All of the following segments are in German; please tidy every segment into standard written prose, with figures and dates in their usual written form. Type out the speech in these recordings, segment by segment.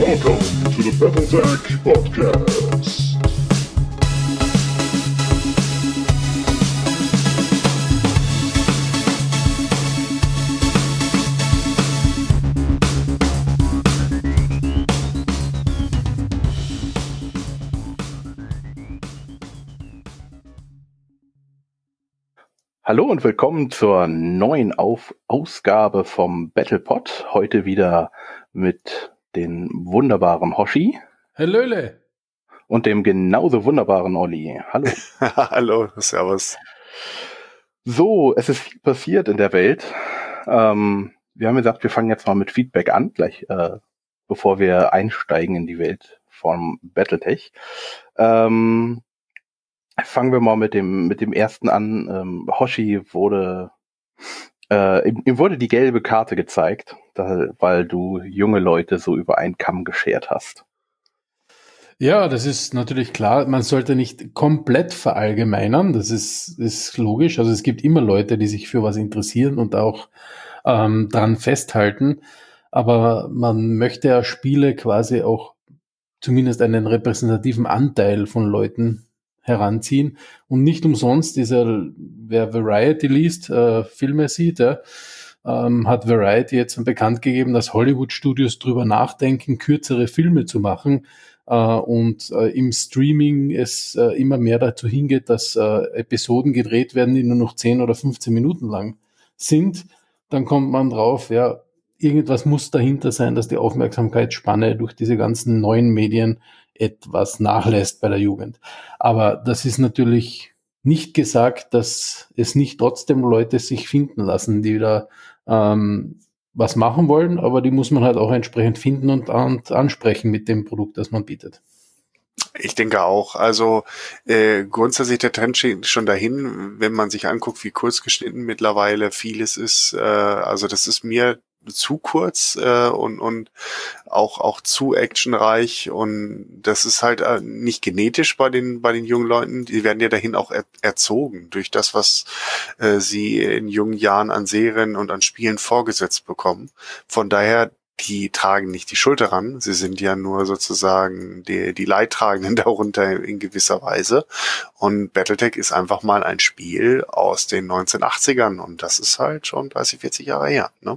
Welcome to the Battletech Podcast. Hallo und willkommen zur neuen Ausgabe vom Battlepod. Heute wieder mit dem wunderbaren Hoshi. Hallöle. Und dem genauso wunderbaren Olli. Hallo. Hallo, servus. So, es ist viel passiert in der Welt. Wir haben gesagt, wir fangen jetzt mal mit Feedback an, gleich bevor wir einsteigen in die Welt vom Battletech. Fangen wir mal mit dem ersten an. Hoshi wurde, ihm wurde die gelbe Karte gezeigt, weil du junge Leute so über einen Kamm geschert hast. Ja, das ist natürlich klar. Man sollte nicht komplett verallgemeinern. Das ist logisch. Also es gibt immer Leute, die sich für was interessieren und auch dran festhalten. Aber man möchte ja Spiele quasi auch zumindest einen repräsentativen Anteil von Leuten heranziehen und nicht umsonst wer Variety liest, Filme sieht, hat Variety jetzt bekannt gegeben, dass Hollywood-Studios drüber nachdenken, kürzere Filme zu machen und im Streaming es immer mehr dazu hingeht, dass Episoden gedreht werden, die nur noch 10 oder 15 Minuten lang sind. Dann kommt man drauf, ja, irgendwas muss dahinter sein, dass die Aufmerksamkeitsspanne durch diese ganzen neuen Medien etwas nachlässt bei der Jugend. Aber das ist natürlich nicht gesagt, dass es nicht trotzdem Leute sich finden lassen, die da was machen wollen, aber die muss man halt auch entsprechend finden und ansprechen mit dem Produkt, das man bietet. Ich denke auch. Also grundsätzlich der Trend steht schon dahin, wenn man sich anguckt, wie kurz geschnitten mittlerweile vieles ist. Also das ist mir zu kurz und auch zu actionreich, und das ist halt nicht genetisch bei den jungen Leuten. Die werden ja dahin auch erzogen durch das, was sie in jungen Jahren an Serien und an Spielen vorgesetzt bekommen. Von daher, die tragen nicht die Schuld daran. Sie sind ja nur sozusagen die Leidtragenden darunter in gewisser Weise. Und Battletech ist einfach mal ein Spiel aus den 1980ern, und das ist halt schon 30, 40 Jahre her, ne?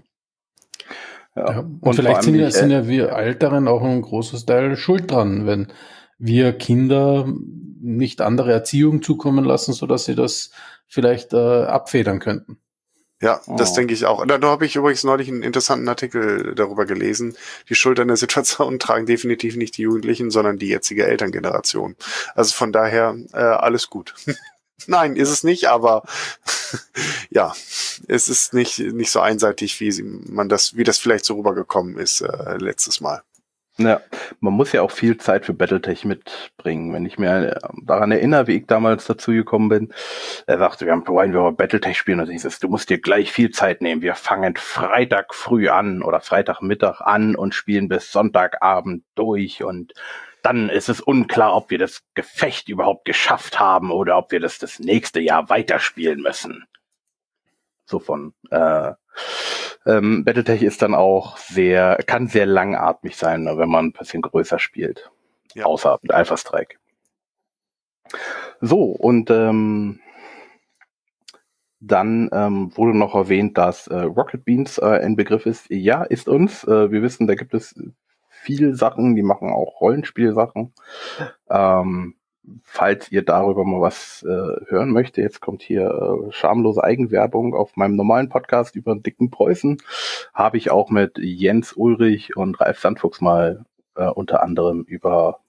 Ja. Und vielleicht sind ja wir Älteren auch ein großes Teil schuld dran, wenn wir Kinder nicht andere Erziehung zukommen lassen, sodass sie das vielleicht abfedern könnten. Ja, das denke ich auch. Da habe ich übrigens neulich einen interessanten Artikel darüber gelesen. Die Schuld an der Situation tragen definitiv nicht die Jugendlichen, sondern die jetzige Elterngeneration. Also von daher alles gut. Nein, ist es nicht, aber ja, es ist nicht so einseitig, wie das vielleicht so rübergekommen ist letztes Mal. Ja, man muss ja auch viel Zeit für Battletech mitbringen. Wenn ich mir daran erinnere, wie ich damals dazu gekommen bin, er sagte, wollen wir Battletech spielen, und ich sage, du musst dir gleich viel Zeit nehmen. Wir fangen Freitag früh an oder Freitagmittag an und spielen bis Sonntagabend durch, und dann ist es unklar, ob wir das Gefecht überhaupt geschafft haben oder ob wir das nächste Jahr weiterspielen müssen. So von Battletech ist dann auch kann sehr langatmig sein, wenn man ein bisschen größer spielt. Ja. Außer mit Alpha Strike. So, und dann wurde noch erwähnt, dass Rocket Beans ein Begriff ist. Ja, ist uns. Wir wissen, da gibt es viele Sachen, die machen auch Rollenspielsachen. Falls ihr darüber mal was hören möchtet, jetzt kommt hier schamlose Eigenwerbung auf meinem normalen Podcast über den dicken Preußen, habe ich auch mit Jens Ulrich und Ralf Sandfuchs mal unter anderem über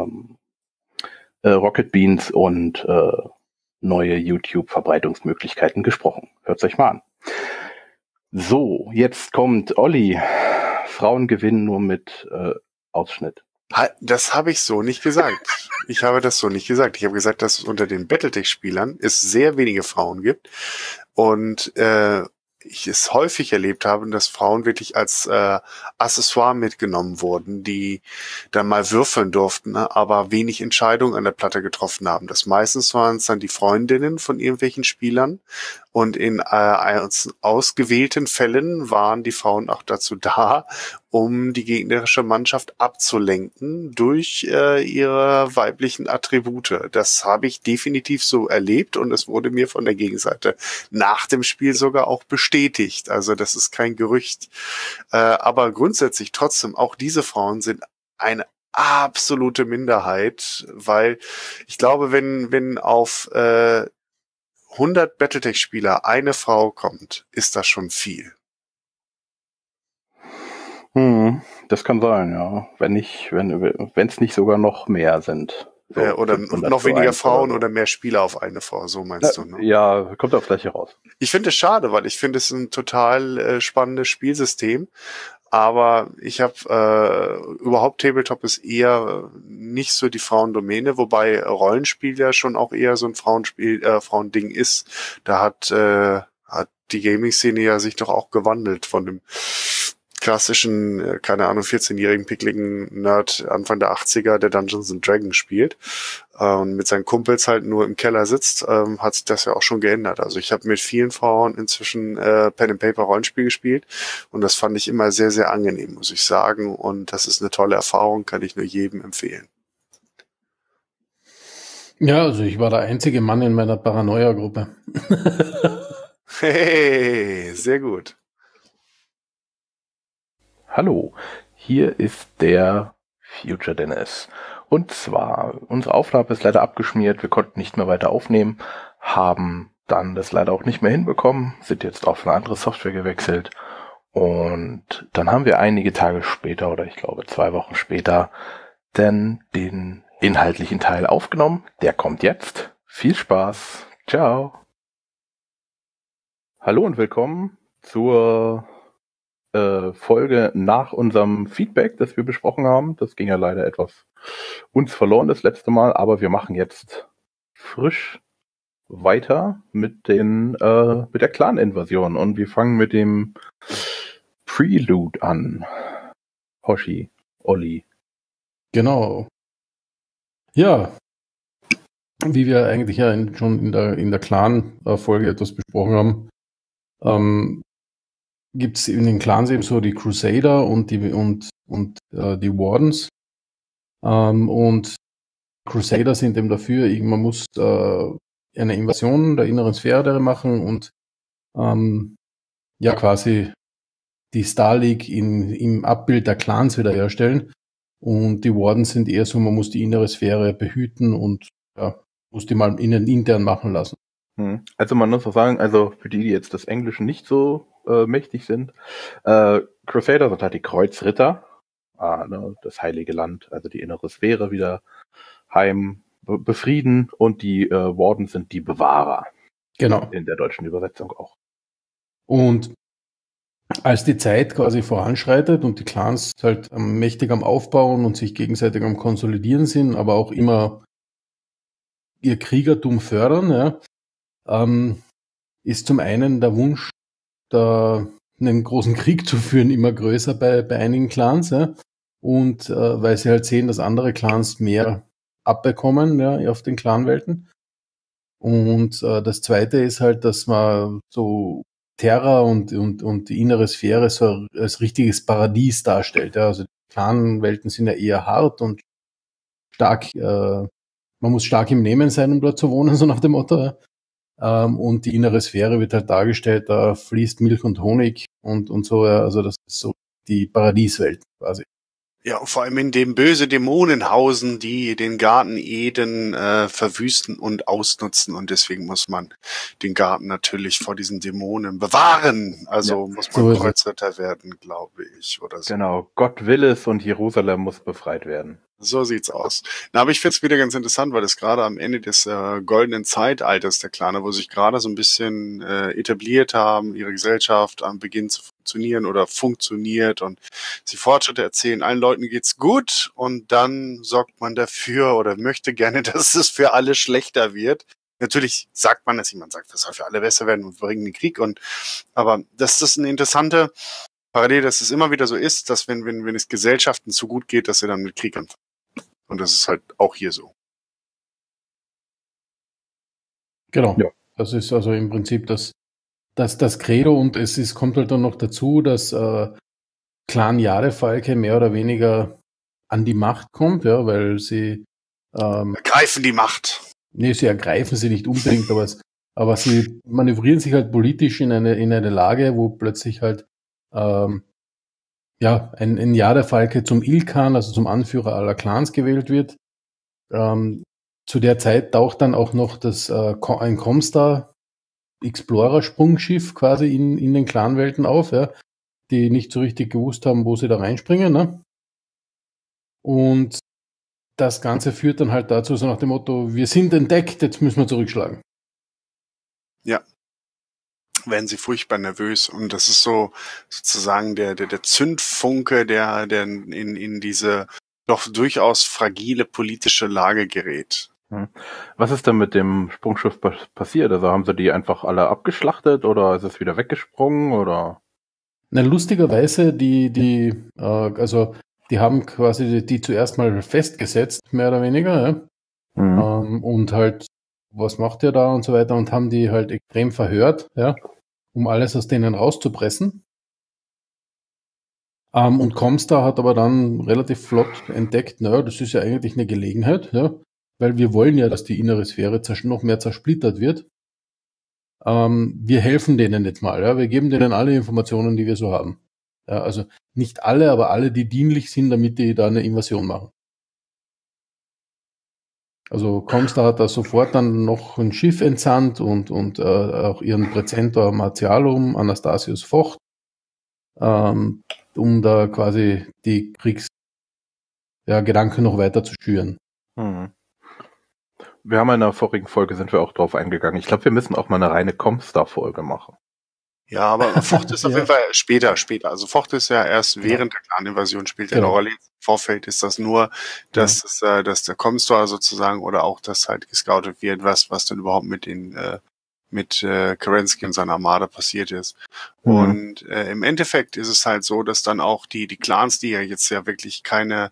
Rocket Beans und neue YouTube-Verbreitungsmöglichkeiten gesprochen. Hört's euch mal an. So, jetzt kommt Olli. Frauen gewinnen nur mit Ausschnitt. Das habe ich so nicht gesagt. Ich habe das so nicht gesagt. Ich habe gesagt, dass es unter den Battletech-Spielern es sehr wenige Frauen gibt und ich es häufig erlebt habe, dass Frauen wirklich als Accessoire mitgenommen wurden, die dann mal würfeln durften, ne, aber wenig Entscheidungen an der Platte getroffen haben. Das meistens waren es dann die Freundinnen von irgendwelchen Spielern, Und in ausgewählten Fällen waren die Frauen auch dazu da, um die gegnerische Mannschaft abzulenken durch ihre weiblichen Attribute. Das habe ich definitiv so erlebt und es wurde mir von der Gegenseite nach dem Spiel sogar auch bestätigt. Also das ist kein Gerücht. Aber grundsätzlich trotzdem, auch diese Frauen sind eine absolute Minderheit, weil ich glaube, wenn auf 100 Battletech-Spieler eine Frau kommt, ist das schon viel. Das kann sein, ja. Wenn es nicht sogar noch mehr sind. So oder noch weniger Frauen oder mehr Spieler auf eine Frau, so meinst du, ne? Ja, kommt aufs Gleiche raus. Ich finde es schade, weil ich finde es ein total spannendes Spielsystem. Aber ich habe überhaupt Tabletop ist eher nicht so die Frauendomäne, wobei Rollenspiel ja schon auch eher so ein Frauending ist. Da hat die Gaming-Szene ja sich doch auch gewandelt von dem klassischen, keine Ahnung, 14-jährigen pickligen Nerd Anfang der 80er, der Dungeons and Dragons spielt und mit seinen Kumpels halt nur im Keller sitzt, hat sich das ja auch schon geändert. Also ich habe mit vielen Frauen inzwischen Pen and Paper Rollenspiel gespielt und das fand ich immer sehr, sehr angenehm, muss ich sagen. Und das ist eine tolle Erfahrung, kann ich nur jedem empfehlen. Ja, also ich war der einzige Mann in meiner Paranoia-Gruppe. Hey, sehr gut. Hallo, hier ist der Future Dennis. Und zwar, unsere Aufnahme ist leider abgeschmiert, wir konnten nicht mehr weiter aufnehmen, haben dann das leider auch nicht mehr hinbekommen, sind jetzt auf eine andere Software gewechselt und dann haben wir einige Tage später, oder ich glaube 2 Wochen später, dann den inhaltlichen Teil aufgenommen. Der kommt jetzt. Viel Spaß. Ciao. Hallo und willkommen zur Folge nach unserem Feedback, das wir besprochen haben. Das ging ja leider etwas uns verloren das letzte Mal, aber wir machen jetzt frisch weiter mit der Clan-Invasion und wir fangen mit dem Prelude an. Hoshi, Olli. Genau. Ja, wie wir eigentlich ja schon in der Clan-Folge etwas besprochen haben, gibt es in den Clans eben so die Crusader und die Wardens. Und Crusader sind eben dafür, man muss eine Invasion der inneren Sphäre machen und quasi die Star League im Abbild der Clans wiederherstellen. Und die Wardens sind eher so, man muss die innere Sphäre behüten und muss die mal intern machen lassen. Also man muss auch sagen, also für die jetzt das Englische nicht so mächtig sind, Crusader sind halt die Kreuzritter, das heilige Land, also die innere Sphäre wieder befrieden und die Wardens sind die Bewahrer. Genau. In der deutschen Übersetzung auch. Und als die Zeit quasi voranschreitet und die Clans halt mächtig am Aufbauen und sich gegenseitig am Konsolidieren sind, aber auch immer ihr Kriegertum fördern, ist zum einen der Wunsch, einen großen Krieg zu führen, immer größer bei einigen Clans, und weil sie halt sehen, dass andere Clans mehr abbekommen auf den Clanwelten. Und das Zweite ist halt, dass man so Terra und die innere Sphäre so als richtiges Paradies darstellt. Ja. Also die Clanwelten sind ja eher hart und stark, man muss stark im Nehmen sein, um dort zu wohnen, so nach dem Motto. Und die innere Sphäre wird halt dargestellt, da fließt Milch und Honig und so, also das ist so die Paradieswelt quasi. Ja, und vor allem in dem böse Dämonen hausen, die den Garten Eden verwüsten und ausnutzen. Und deswegen muss man den Garten natürlich vor diesen Dämonen bewahren. Also muss man so Kreuzritter werden, glaube ich, oder so. Genau, Gott will es und Jerusalem muss befreit werden. So sieht's aus. Na, aber ich find's wieder ganz interessant, weil das gerade am Ende des goldenen Zeitalters der Claner, wo sich gerade so ein bisschen etabliert haben, ihre Gesellschaft am Beginn zu funktionieren oder funktioniert und sie Fortschritte erzählen, allen Leuten geht's gut und dann sorgt man dafür oder möchte gerne, dass es für alle schlechter wird. Natürlich sagt man es, man sagt, das soll für alle besser werden und wir bringen den Krieg aber das ist eine interessante Parallel, dass es immer wieder so ist, dass wenn es Gesellschaften zu gut geht, dass sie dann mit Krieg anfangen. Und das ist halt auch hier so. Genau. Ja. Das ist also im Prinzip das Credo, und kommt halt dann noch dazu, dass Clan Jadefalke mehr oder weniger an die Macht kommt, ja, weil sie Ergreifen die Macht. nee, sie ergreifen sie nicht unbedingt, aber sie manövrieren sich halt politisch in eine Lage, wo plötzlich halt ein Jadefalke zum Ilkhan, also zum Anführer aller Clans gewählt wird. Zu der Zeit taucht dann auch noch ein Comstar Explorer-Sprungschiff quasi in den Clanwelten auf, ja, die nicht so richtig gewusst haben, wo sie da reinspringen, ne? Und das Ganze führt dann halt dazu, so nach dem Motto, wir sind entdeckt, jetzt müssen wir zurückschlagen. Ja. Werden sie furchtbar nervös. Und das ist so sozusagen der Zündfunke, der in diese doch durchaus fragile politische Lage gerät. Was ist denn mit dem Sprungschiff passiert? Also haben sie die einfach alle abgeschlachtet oder ist es wieder weggesprungen oder? Na, lustigerweise, die haben quasi die zuerst mal festgesetzt, mehr oder weniger, ja. Und halt, was macht ihr da und so weiter, und haben die halt extrem verhört, ja, um alles aus denen rauszupressen. Und Comstar hat aber dann relativ flott entdeckt, naja, das ist ja eigentlich eine Gelegenheit, ja, weil wir wollen ja, dass die innere Sphäre noch mehr zersplittert wird. Wir helfen denen jetzt mal, ja, wir geben denen alle Informationen, die wir so haben. Ja, also nicht alle, aber alle, die dienlich sind, damit die da eine Invasion machen. Also Comstar hat da sofort dann noch ein Schiff entsandt und auch ihren Präzentor Martialum, Anastasius Vocht, um da quasi die Gedanken noch weiter zu schüren. Wir haben in der vorigen Folge sind wir auch drauf eingegangen. Ich glaube, wir müssen auch mal eine reine Comstar-Folge machen. Ja, aber Vocht ist auf jeden Fall später. Also Vocht ist ja erst während der Clan-Invasion spielt er eine Rolle. Im Vorfeld ist das nur, dass der Comstar sozusagen oder auch, dass halt gescoutet wird, was denn überhaupt mit Kerensky und seiner Armada passiert ist. Und im Endeffekt ist es halt so, dass dann auch die Clans, die ja jetzt ja wirklich keine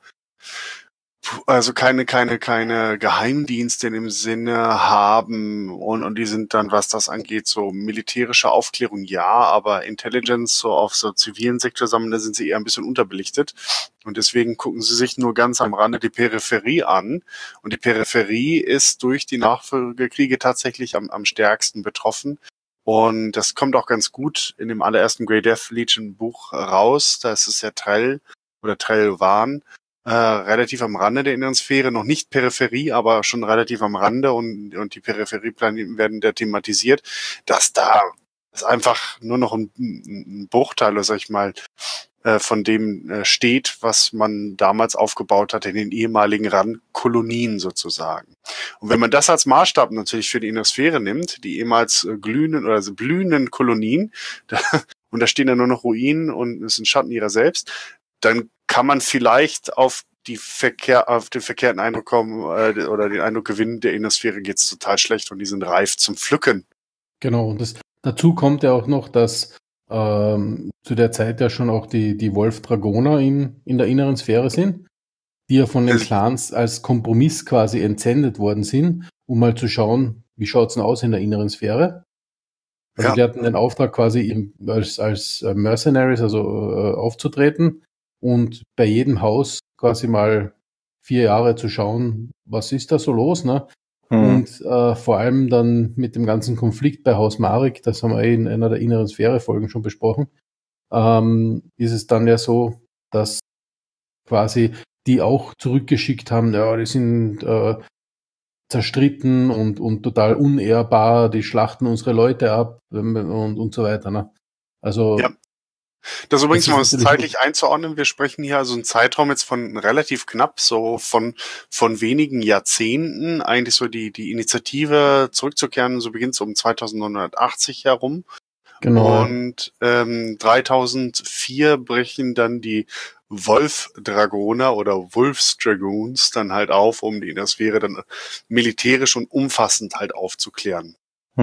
Geheimdienste in dem Sinne haben und die sind dann, was das angeht, so militärische Aufklärung, ja, aber Intelligence so auf so zivilen Sektor sammeln, da sind sie eher ein bisschen unterbelichtet und deswegen gucken sie sich nur ganz am Rande die Peripherie an und die Peripherie ist durch die Nachfolgekriege tatsächlich am stärksten betroffen. Und das kommt auch ganz gut in dem allerersten Grey Death Legion Buch raus, da ist es ja Trell Van, relativ am Rande der inneren Sphäre, noch nicht Peripherie, aber schon relativ am Rande und die Peripherieplaneten werden da thematisiert, dass da ist einfach nur noch ein Bruchteil, sag ich mal, von dem steht, was man damals aufgebaut hat in den ehemaligen Randkolonien sozusagen. Und wenn man das als Maßstab natürlich für die innere Sphäre nimmt, die ehemals blühenden Kolonien, und da stehen dann nur noch Ruinen und es sind Schatten ihrer selbst, dann kann man vielleicht auf den verkehrten Eindruck kommen oder den Eindruck gewinnen, der Innersphäre geht's total schlecht und die sind reif zum Pflücken. Genau, und dazu kommt ja auch noch, dass zu der Zeit ja schon auch die Wolf-Dragoner in der inneren Sphäre sind, die ja von den Clans als Kompromiss quasi entsendet worden sind, um mal zu schauen, wie schaut's denn aus in der inneren Sphäre. Also die hatten den Auftrag quasi als Mercenaries, also aufzutreten und bei jedem Haus quasi mal 4 Jahre zu schauen, was ist da so los, ne? Und vor allem dann mit dem ganzen Konflikt bei Haus Marek, das haben wir in einer der inneren Sphäre-Folgen schon besprochen, ist es dann ja so, dass quasi die auch zurückgeschickt haben, ja, die sind zerstritten und total unehrbar, die schlachten unsere Leute ab und so weiter, ne? Also das ist übrigens mal zeitlich einzuordnen. Wir sprechen hier also einen Zeitraum jetzt von relativ knapp, so von wenigen Jahrzehnten, eigentlich so die Initiative zurückzukehren, so beginnt es um 2980 herum. Genau. Und 3004 brechen dann die Wolf-Dragoner oder Wolfs-Dragoons dann halt auf, um die Innersphäre dann militärisch und umfassend halt aufzuklären.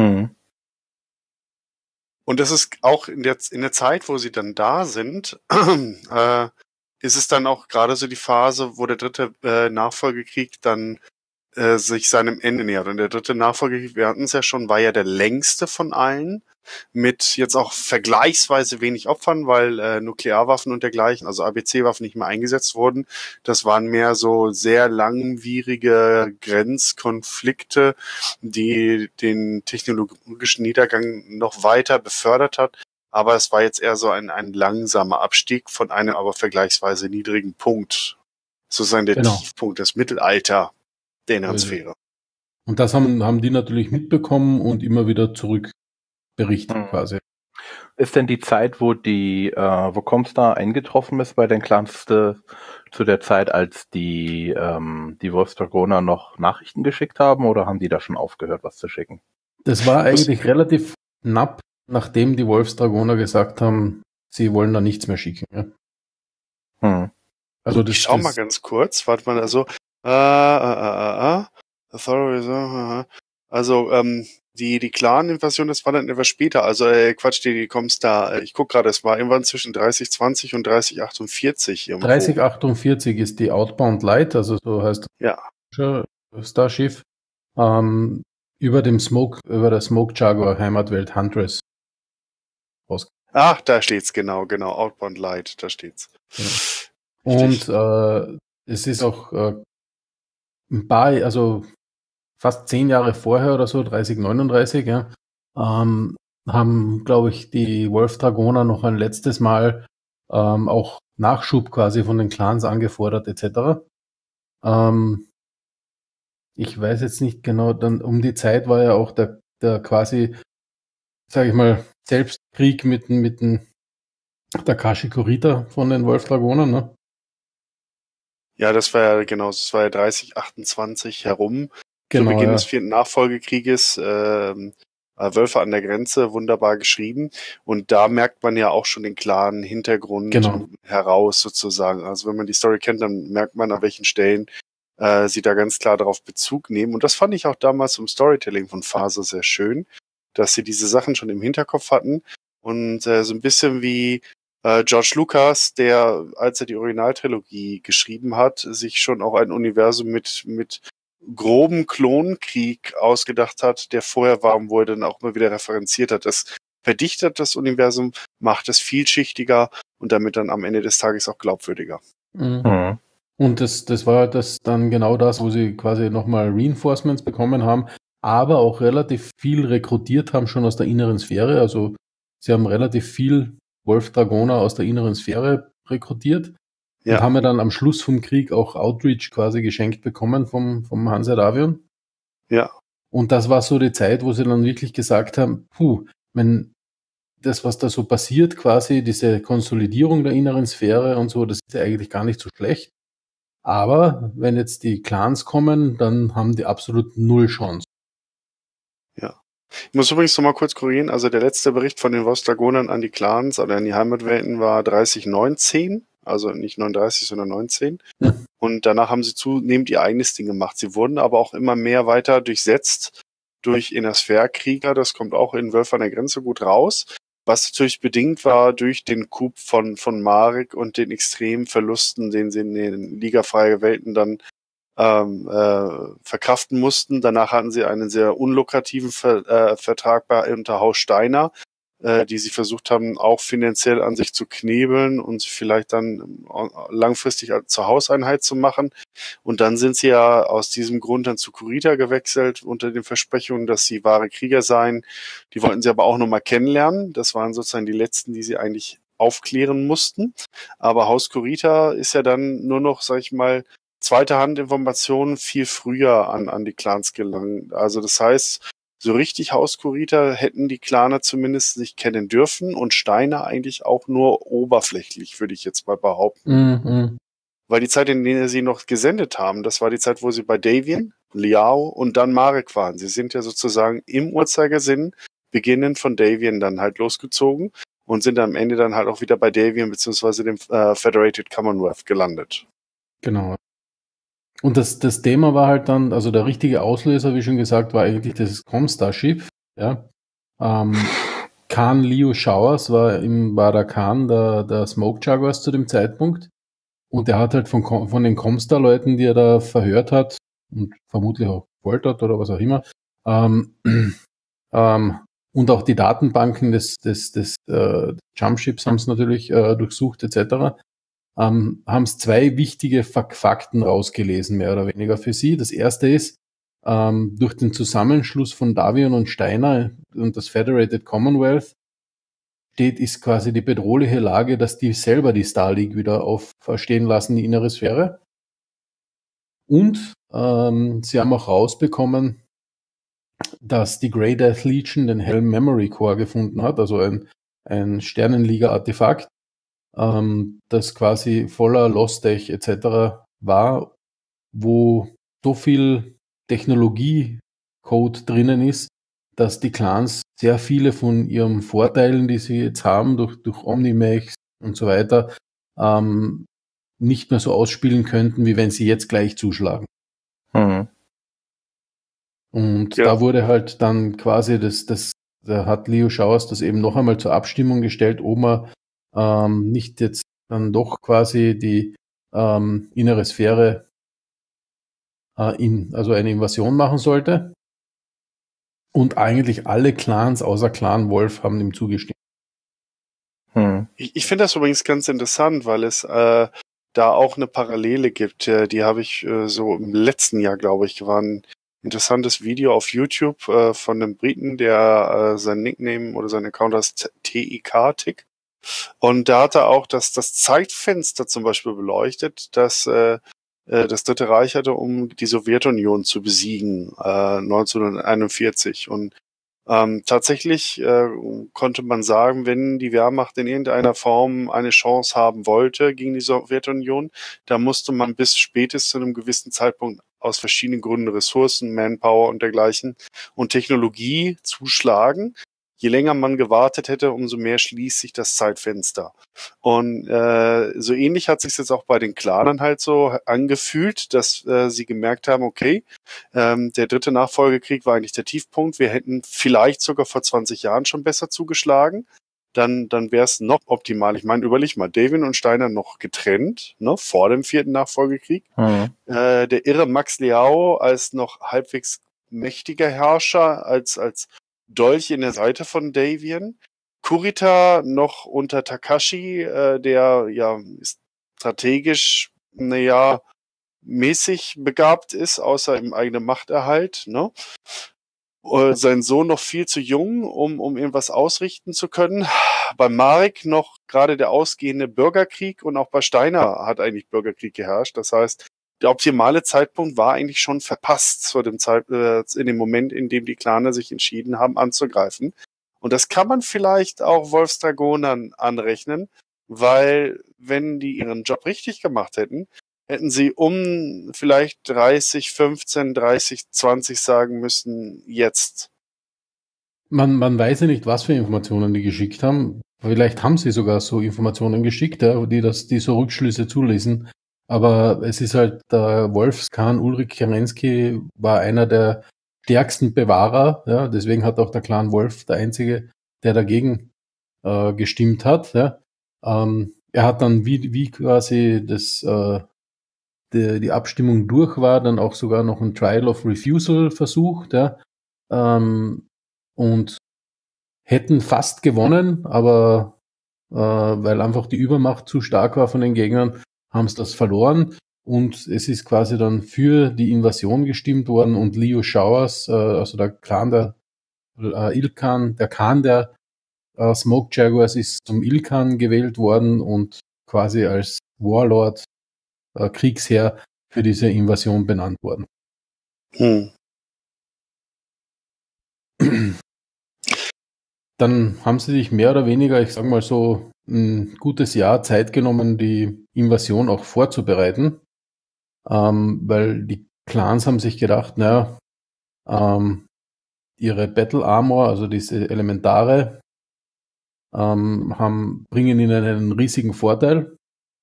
Und das ist auch in der Zeit, wo sie dann da sind, ist es dann auch gerade so die Phase, wo der dritte Nachfolgekrieg dann sich seinem Ende nähert. Und der dritte Nachfolgekrieg, wir hatten es ja schon, war ja der längste von allen, mit jetzt auch vergleichsweise wenig Opfern, weil Nuklearwaffen und dergleichen, also ABC-Waffen nicht mehr eingesetzt wurden. Das waren mehr so sehr langwierige Grenzkonflikte, die den technologischen Niedergang noch weiter befördert hat. Aber es war jetzt eher so ein langsamer Abstieg von einem aber vergleichsweise niedrigen Punkt. Sozusagen der Tiefpunkt, das Mittelalter der Inneren Sphäre. Und das haben die natürlich mitbekommen und immer wieder zurück berichtet quasi. Ist denn die Zeit, wo Comstar eingetroffen ist bei den Clans, zu der Zeit, als die Wolfsdragoner noch Nachrichten geschickt haben, oder haben die da schon aufgehört, was zu schicken? Das war eigentlich relativ knapp, nachdem die Wolfsdragoner gesagt haben, sie wollen da nichts mehr schicken. Ja? Also ich schau mal ganz kurz, warte mal, also die Clan-Invasion, das war dann etwas später, also die Comstar, ich guck gerade, es war irgendwann zwischen 3020 und 3048 irgendwo. 3048 ist die Outbound Light, also so heißt das Starschiff, über der Smoke Jaguar Heimatwelt Huntress. Ach, da steht's, genau, Outbound Light, da steht's. Genau. Und es ist auch also fast 10 Jahre vorher oder so, 3039, haben, glaube ich, die Wolfdragoner noch ein letztes Mal auch Nachschub quasi von den Clans angefordert, etc. Ich weiß jetzt nicht genau, dann um die Zeit war ja auch der quasi, sage ich mal, Selbstkrieg mit der Kashikurita von den Wolfdragonern, ne? Ja, das war ja 3028 herum. Genau, zu Beginn des 4. Nachfolgekrieges, Wölfe an der Grenze, wunderbar geschrieben. Und da merkt man ja auch schon den klaren Hintergrund heraus sozusagen. Also wenn man die Story kennt, dann merkt man, an welchen Stellen sie da ganz klar darauf Bezug nehmen. Und das fand ich auch damals im Storytelling von Faser sehr schön, dass sie diese Sachen schon im Hinterkopf hatten. Und so ein bisschen wie George Lucas, der, als er die Originaltrilogie geschrieben hat, sich schon auch ein Universum mit groben Klonkrieg ausgedacht hat, der vorher war und wo er dann auch mal wieder referenziert hat. Das verdichtet das Universum, macht es vielschichtiger und damit dann am Ende des Tages auch glaubwürdiger. Mhm. Und das war das dann genau das, wo sie quasi nochmal Reinforcements bekommen haben, aber auch relativ viel rekrutiert haben schon aus der inneren Sphäre. Also sie haben relativ viel Wolfdragoner aus der inneren Sphäre rekrutiert. Und haben wir dann am Schluss vom Krieg auch Outreach quasi geschenkt bekommen vom Hansa Davion. Ja. Und das war so die Zeit, wo sie dann wirklich gesagt haben, wenn das, was da so passiert, quasi diese Konsolidierung der inneren Sphäre und so, das ist ja eigentlich gar nicht so schlecht. Aber wenn jetzt die Clans kommen, dann haben die absolut null Chance. Ja. Ich muss übrigens noch mal kurz korrigieren, also der letzte Bericht von den Wolfsdragonern an die Clans oder an die Heimatwelten war 3019. Also nicht 39, sondern 19. Ja. Und danach haben sie zunehmend ihr eigenes Ding gemacht. Sie wurden aber auch immer mehr weiter durchsetzt durch Innersphäre-Krieger. Das kommt auch in Wölfe an der Grenze gut raus. Was natürlich bedingt war durch den Coup von Marek und den extremen Verlusten, den sie in den ligafreien Welten dann verkraften mussten. Danach hatten sie einen sehr unlukrativen Vertrag unter Haus Steiner, die sie versucht haben, auch finanziell an sich zu knebeln und vielleicht dann langfristig zur Hauseinheit zu machen. Und dann sind sie ja aus diesem Grund dann zu Kurita gewechselt, unter den Versprechungen, dass sie wahre Krieger seien. Die wollten sie aber auch nochmal kennenlernen. Das waren sozusagen die letzten, die sie eigentlich aufklären mussten. Aber Haus Kurita ist ja dann nur noch, sag ich mal, zweite Hand Informationen viel früher an die Clans gelangt. Also das heißt, so richtig Haus Kurita hätten die Claner zumindest nicht kennen dürfen und Steiner eigentlich auch nur oberflächlich, würde ich jetzt mal behaupten. Mhm. Weil die Zeit, in der sie noch gesendet haben, das war die Zeit, wo sie bei Davian, Liao und dann Marek waren. Sie sind ja sozusagen im Uhrzeigersinn, beginnend von Davian dann halt losgezogen und sind am Ende dann halt auch wieder bei Davian beziehungsweise dem Federated Commonwealth gelandet. Genau. Und das Thema war halt dann, also der richtige Auslöser, wie schon gesagt, war eigentlich das Comstar-Schiff. Ja. Khan Liu Showers war der Khan der Smoke Jaguars zu dem Zeitpunkt. Und der hat halt von den Comstar-Leuten, die er da verhört hat, und vermutlich auch gefoltert oder was auch immer. Und auch die Datenbanken des Jumpships haben es natürlich durchsucht etc. Haben es 2 wichtige Fakten rausgelesen, mehr oder weniger für sie. Das erste ist, durch den Zusammenschluss von Davion und Steiner und das Federated Commonwealth ist quasi die bedrohliche Lage, dass die selber die Star League wieder aufstehen lassen, die innere Sphäre. Und sie haben auch rausbekommen, dass die Grey Death Legion den Helm Memory Core gefunden hat, also ein Sternenliga-Artefakt, das quasi voller Lost-Tech etc. war, wo so viel Technologie-Code drinnen ist, dass die Clans sehr viele von ihren Vorteilen, die sie jetzt haben, durch Omnimax und so weiter, nicht mehr so ausspielen könnten, wie wenn sie jetzt gleich zuschlagen. Mhm. Und da wurde halt dann quasi da hat Leo Schauers das eben noch einmal zur Abstimmung gestellt, ob man nicht jetzt dann doch quasi die innere Sphäre also eine Invasion machen sollte. Und eigentlich alle Clans außer Clan Wolf haben ihm zugestimmt. Ich finde das übrigens ganz interessant, weil es da auch eine Parallele gibt. Die habe ich so im letzten Jahr, glaube ich, war ein interessantes Video auf YouTube von einem Briten, der sein Nickname oder sein Account heißt TIK-Tick. Und da hat er auch das Zeitfenster zum Beispiel beleuchtet, dass das Dritte Reich hatte, um die Sowjetunion zu besiegen, 1941. Und tatsächlich konnte man sagen, wenn die Wehrmacht in irgendeiner Form eine Chance haben wollte gegen die Sowjetunion, da musste man bis spätestens zu einem gewissen Zeitpunkt aus verschiedenen Gründen, Ressourcen, Manpower und dergleichen und Technologie zuschlagen. Je länger man gewartet hätte, umso mehr schließt sich das Zeitfenster. Und so ähnlich hat sich jetzt auch bei den Clanern halt so angefühlt, dass sie gemerkt haben, okay, der dritte Nachfolgekrieg war eigentlich der Tiefpunkt. Wir hätten vielleicht sogar vor 20 Jahren schon besser zugeschlagen. Dann wäre es noch optimal. Ich meine, überleg mal, Davion und Steiner noch getrennt, ne, vor dem 4. Nachfolgekrieg. Der irre Max Liao als noch halbwegs mächtiger Herrscher, als Dolch in der Seite von Davion. Kurita noch unter Takashi, der ja strategisch, mäßig begabt ist, außer im eigenen Machterhalt, ne? Sein Sohn noch viel zu jung, um irgendwas ausrichten zu können. Bei Marek noch gerade der ausgehende Bürgerkrieg und auch bei Steiner hat eigentlich Bürgerkrieg geherrscht. Das heißt, der optimale Zeitpunkt war eigentlich schon verpasst in dem Moment, in dem die Claner sich entschieden haben, anzugreifen. Und das kann man vielleicht auch Wolfsdragonern anrechnen, weil wenn die ihren Job richtig gemacht hätten sie vielleicht 30, 20 sagen müssen, jetzt. Man weiß ja nicht, was für Informationen die geschickt haben. Vielleicht haben sie sogar so Informationen geschickt, die so Rückschlüsse zulesen. Aber es ist halt, der Wolfskan Ulrich Kerensky war einer der stärksten Bewahrer. Ja, deswegen hat auch der Clan Wolf der einzige, der dagegen gestimmt hat. Ja. Er hat dann, wie quasi die Abstimmung durch war, dann auch sogar noch ein Trial of Refusal versucht, ja, und hätten fast gewonnen, aber weil einfach die Übermacht zu stark war von den Gegnern, haben sie das verloren und es ist quasi dann für die Invasion gestimmt worden und Leo Schauers, also der Clan der Ilkhan, der Khan der Smoke Jaguars ist zum Ilkhan gewählt worden und quasi als Warlord Kriegsherr für diese Invasion benannt worden. Dann haben sie sich mehr oder weniger, ich sage mal so, ein gutes Jahr Zeit genommen, die Invasion auch vorzubereiten, weil die Clans haben sich gedacht, ihre Battle Armor, also diese Elementare, bringen ihnen einen riesigen Vorteil.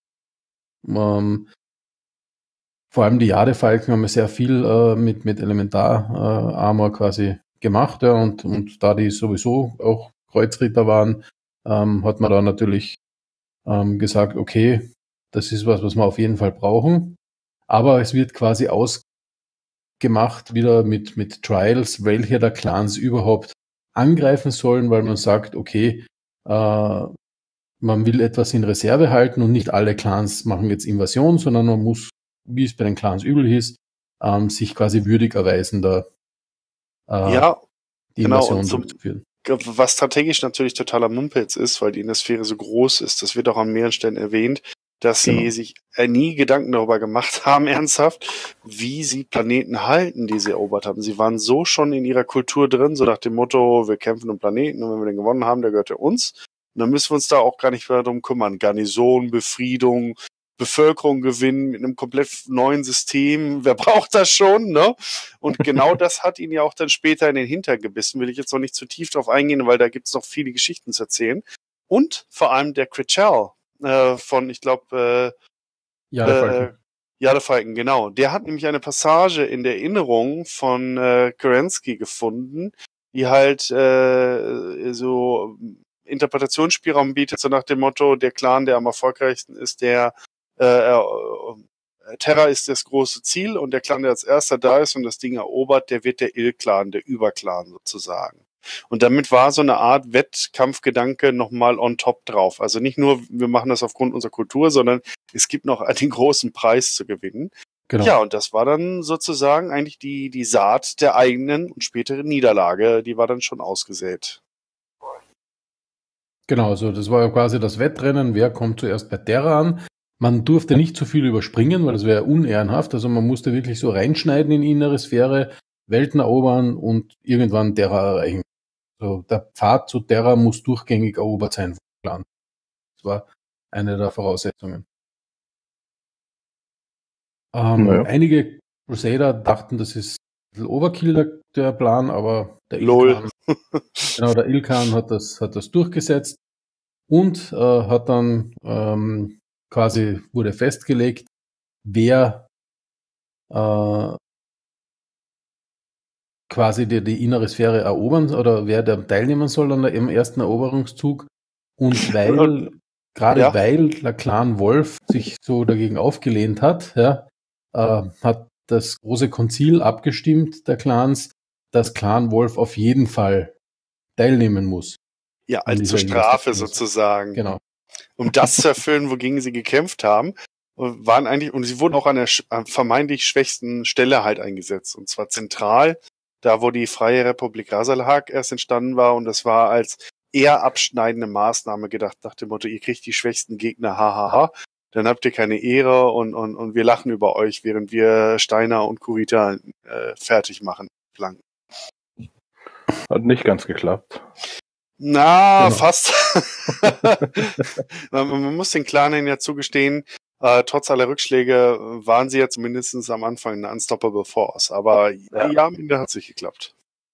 Vor allem die Jadefalken haben sehr viel mit Elementar-Armor quasi gemacht, ja, und da die sowieso auch Kreuzritter waren, hat man da natürlich gesagt, okay, das ist was wir auf jeden Fall brauchen. Aber es wird quasi gemacht, wieder mit Trials, welche der Clans überhaupt angreifen sollen, weil man sagt, okay, man will etwas in Reserve halten und nicht alle Clans machen jetzt Invasion, sondern man muss, wie es bei den Clans üblich ist, sich quasi würdig erweisen, da die Invasion durchzuführen. Was strategisch natürlich totaler Mumpitz ist, weil die Innersphäre so groß ist, das wird auch an mehreren Stellen erwähnt, dass sie sich nie Gedanken darüber gemacht haben, ernsthaft, wie sie Planeten halten, die sie erobert haben. Sie waren so schon in ihrer Kultur drin, so nach dem Motto, wir kämpfen um Planeten und wenn wir den gewonnen haben, der gehört ja uns. Und dann müssen wir uns da auch gar nicht mehr darum kümmern. Garnison, Befriedung, Bevölkerung gewinnen mit einem komplett neuen System. Wer braucht das schon, ne? Und genau das hat ihn ja auch dann später in den Hintern gebissen. Will ich jetzt noch nicht zu tief drauf eingehen, weil da gibt's noch viele Geschichten zu erzählen. Und vor allem der Critchell von, ich glaube, Jadefalken, genau. Der hat nämlich eine Passage in der Erinnerung von Kerensky gefunden, die halt so Interpretationsspielraum bietet, so nach dem Motto, der Clan, der am erfolgreichsten ist, der Terra ist das große Ziel und der Clan, der als erster da ist und das Ding erobert, der wird der Il-Clan, der Überclan sozusagen. Und damit war so eine Art Wettkampfgedanke nochmal on top drauf. Also nicht nur, wir machen das aufgrund unserer Kultur, sondern es gibt noch den großen Preis zu gewinnen. Genau. Ja, und das war dann sozusagen eigentlich die Saat der eigenen und späteren Niederlage, die war dann schon ausgesät. Genau, also das war ja quasi das Wettrennen, wer kommt zuerst bei Terra an. Man durfte nicht zu viel überspringen, weil das wäre unehrenhaft. Also man musste wirklich so reinschneiden in die innere Sphäre, Welten erobern und irgendwann Terra erreichen. Also der Pfad zu Terra muss durchgängig erobert sein vom Plan. Das war eine der Voraussetzungen. Einige Crusader dachten, das ist ein bisschen Overkill der Plan, aber der Il-Khan hat das durchgesetzt und hat dann quasi wurde festgelegt, wer quasi die innere Sphäre erobern oder wer da teilnehmen soll an im ersten Eroberungszug. Und weil der Clan Wolf sich so dagegen aufgelehnt hat, hat das große Konzil abgestimmt der Clans, dass Clan Wolf auf jeden Fall teilnehmen muss. Ja, als zur Strafe sozusagen. Genau. Um das zu erfüllen, wogegen sie gekämpft haben, waren eigentlich, und sie wurden auch an der vermeintlich schwächsten Stelle halt eingesetzt. Und zwar zentral, da wo die Freie Republik Rasalhag erst entstanden war, und das war als eher abschneidende Maßnahme gedacht, nach dem Motto, ihr kriegt die schwächsten Gegner, hahaha. Dann habt ihr keine Ehre und wir lachen über euch, während wir Steiner und Kurita fertig machen. Lang. Hat nicht ganz geklappt. Na, fast. Man muss den Clanen ja zugestehen, trotz aller Rückschläge waren sie ja zumindest am Anfang eine Unstoppable Force. Aber ja, am Ende hat es nicht geklappt.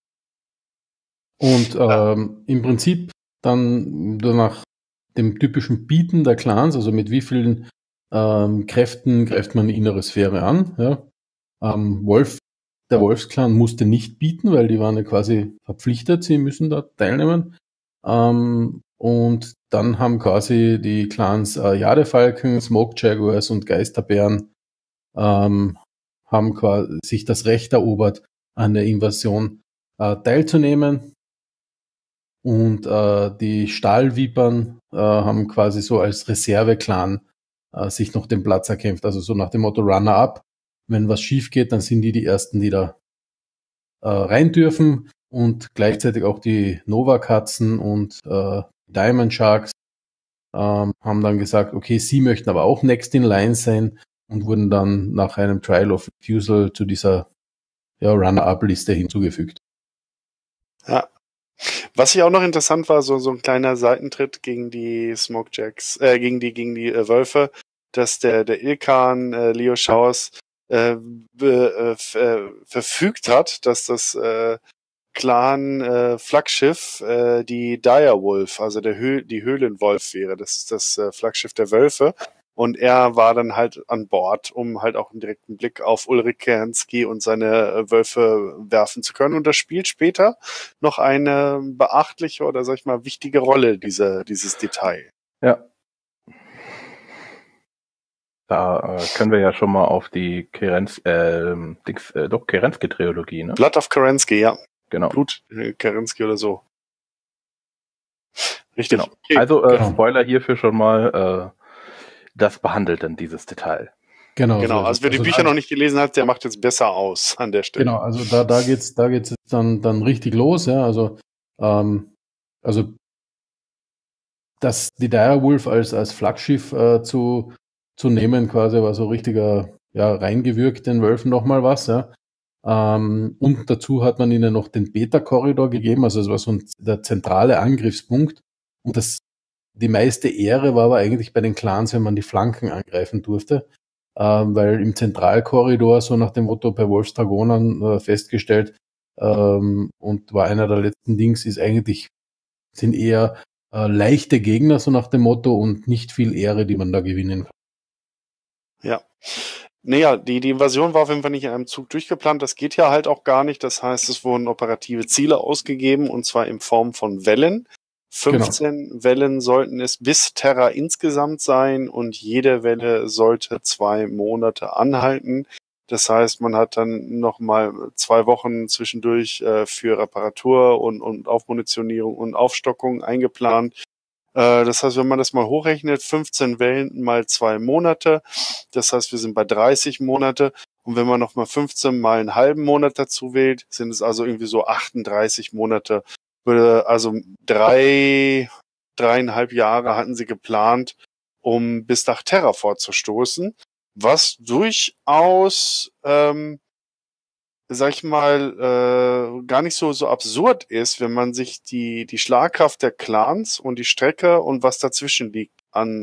Und im Prinzip dann nach dem typischen Bieten der Clans, also mit wie vielen Kräften greift man die innere Sphäre an. Ja? Der Wolfsclan musste nicht bieten, weil die waren ja quasi verpflichtet, sie müssen da teilnehmen. Und dann haben quasi die Clans Jadefalken, Smoke Jaguars und Geisterbären haben quasi sich das Recht erobert, an der Invasion teilzunehmen. Und die Stahlvipern haben quasi so als Reserve-Clan sich noch den Platz erkämpft. Also so nach dem Motto Runner-up. Wenn was schief geht, dann sind die Ersten, die da rein dürfen. Und gleichzeitig auch die Nova-Katzen und Diamond Sharks haben dann gesagt, okay, sie möchten aber auch next in line sein und wurden dann nach einem Trial of Refusal zu dieser Runner-up-Liste hinzugefügt. Ja. Was hier auch noch interessant war, so ein kleiner Seitentritt gegen die Smokejacks, gegen die Wölfe, dass der Il-Khan Leo Schaus verfügt hat, dass das Clan Flaggschiff die Direwolf, also die Höhlenwolf wäre. Das ist das Flaggschiff der Wölfe. Und er war dann halt an Bord, um halt auch einen direkten Blick auf Ulrich Kerensky und seine Wölfe werfen zu können. Und das spielt später noch eine beachtliche oder, sag ich mal, wichtige Rolle, dieses Detail. Ja. Da können wir ja schon mal auf die Kerensky-Trilogie, ne? Blood of Kerensky, ja. Genau. Blut Kerensky oder so. Richtig. Genau. Okay. Also Genau. Spoiler hierfür schon mal, das behandelt dann dieses Detail. Genau, Genau, so also wer die Bücher noch nicht gelesen hat, der macht jetzt besser aus an der Stelle. Genau, also da geht's jetzt dann richtig los, ja. Also dass die Direwolf als Flaggschiff zu nehmen, quasi war so richtiger, ja, reingewürgt den Wölfen nochmal was, ja. Und dazu hat man ihnen noch den Beta-Korridor gegeben, also es war so der zentrale Angriffspunkt. Und die meiste Ehre war aber eigentlich bei den Clans, wenn man die Flanken angreifen durfte, weil im Zentralkorridor, so nach dem Motto bei Wolfsdragonern festgestellt, und war einer der letzten Dings, sind eher leichte Gegner, so nach dem Motto, und nicht viel Ehre, die man da gewinnen kann. Ja. Naja, die Invasion war auf jeden Fall nicht in einem Zug durchgeplant. Das geht ja halt auch gar nicht. Das heißt, es wurden operative Ziele ausgegeben, und zwar in Form von Wellen. 15 Wellen sollten es bis Terra insgesamt sein, und jede Welle sollte 2 Monate anhalten. Das heißt, man hat dann nochmal 2 Wochen zwischendurch für Reparatur und Aufmunitionierung und Aufstockung eingeplant. Das heißt, wenn man das mal hochrechnet, 15 Wellen mal 2 Monate, das heißt, wir sind bei 30 Monate. Und wenn man nochmal 15 mal einen halben Monat dazu wählt, sind es also irgendwie so 38 Monate. Also 3,5 Jahre hatten sie geplant, um bis nach Terra vorzustoßen, was durchaus, sag ich mal, gar nicht so absurd ist, wenn man sich die Schlagkraft der Clans und die Strecke und was dazwischen liegt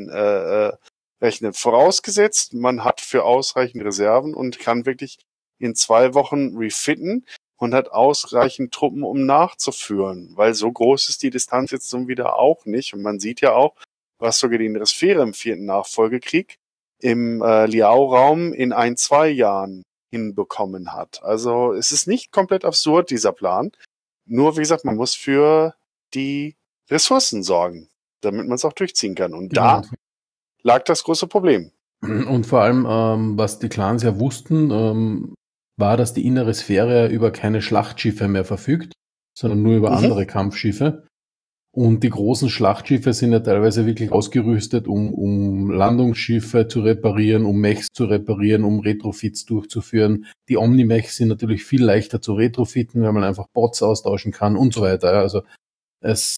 rechnet. Vorausgesetzt, man hat für ausreichend Reserven und kann wirklich in 2 Wochen refitten und hat ausreichend Truppen, um nachzuführen, weil so groß ist die Distanz jetzt so wieder auch nicht. Und man sieht ja auch, was sogar die Innisphäre im 4. Nachfolgekrieg im Liao-Raum in 1-2 Jahren hinbekommen hat. Also es ist nicht komplett absurd, dieser Plan. Nur, wie gesagt, man muss für die Ressourcen sorgen, damit man es auch durchziehen kann. Und da lag das große Problem. Und vor allem, was die Clans ja wussten, war, dass die innere Sphäre über keine Schlachtschiffe mehr verfügt, sondern nur über andere Kampfschiffe. Und die großen Schlachtschiffe sind ja teilweise wirklich ausgerüstet, um Landungsschiffe zu reparieren, um Mechs zu reparieren, um Retrofits durchzuführen. Die Omni-Mechs sind natürlich viel leichter zu retrofitten, weil man einfach Bots austauschen kann und so weiter. Also es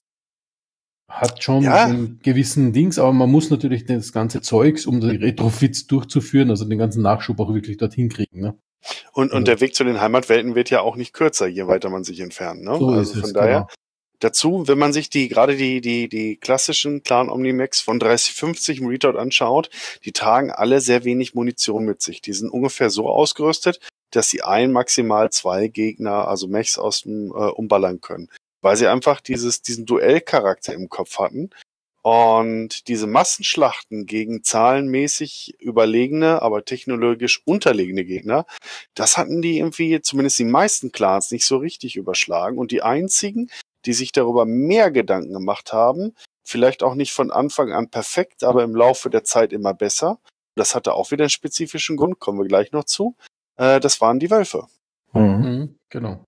hat schon einen gewissen Dings, aber man muss natürlich das ganze Zeugs, um die Retrofits durchzuführen, also den ganzen Nachschub auch wirklich dorthin kriegen. Ne? Und der Weg zu den Heimatwelten wird ja auch nicht kürzer, je weiter man sich entfernt. Ne? So also ist von es, daher. genau. Dazu, wenn man sich gerade die klassischen Clan Omnimax von 3050 im Redoubt anschaut, die tragen alle sehr wenig Munition mit sich. Die sind ungefähr so ausgerüstet, dass sie maximal 2 Gegner, also Mechs aus dem umballern können. Weil sie einfach diesen Duellcharakter im Kopf hatten. Und diese Massenschlachten gegen zahlenmäßig überlegene, aber technologisch unterlegene Gegner, das hatten die irgendwie, zumindest die meisten Clans, nicht so richtig überschlagen. Und die einzigen, die sich darüber mehr Gedanken gemacht haben, vielleicht auch nicht von Anfang an perfekt, aber im Laufe der Zeit immer besser. Das hatte auch wieder einen spezifischen Grund, kommen wir gleich noch zu. Das waren die Wölfe. Genau.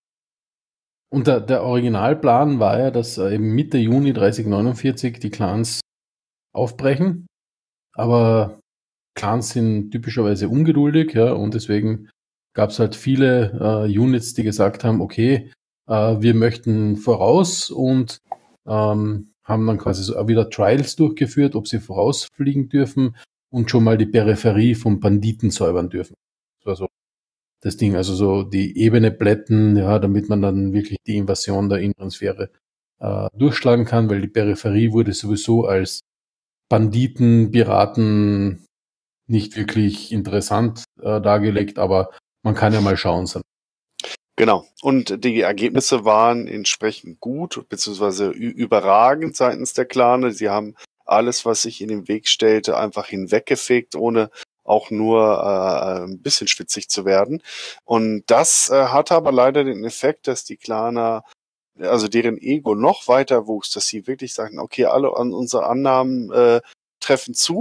Und der Originalplan war ja, dass eben Mitte Juni 3049 die Clans aufbrechen. Aber Clans sind typischerweise ungeduldig, ja, und deswegen gab es halt viele Units, die gesagt haben, okay, wir möchten voraus, und haben dann quasi so wieder Trials durchgeführt, ob sie vorausfliegen dürfen und schon mal die Peripherie vom Banditen säubern dürfen. Das war so das Ding, also so die Ebene plätten, ja, damit man dann wirklich die Invasion der inneren Sphäre durchschlagen kann, weil die Peripherie wurde sowieso als Banditen, Piraten nicht wirklich interessant dargelegt, aber man kann ja mal schauen. Genau. Und die Ergebnisse waren entsprechend gut, beziehungsweise überragend seitens der Clane. Sie haben alles, was sich in den Weg stellte, einfach hinweggefegt, ohne auch nur ein bisschen schwitzig zu werden. Und das hatte aber leider den Effekt, dass die Claner, also deren Ego noch weiter wuchs, dass sie wirklich sagten, okay, alle unsere Annahmen treffen zu.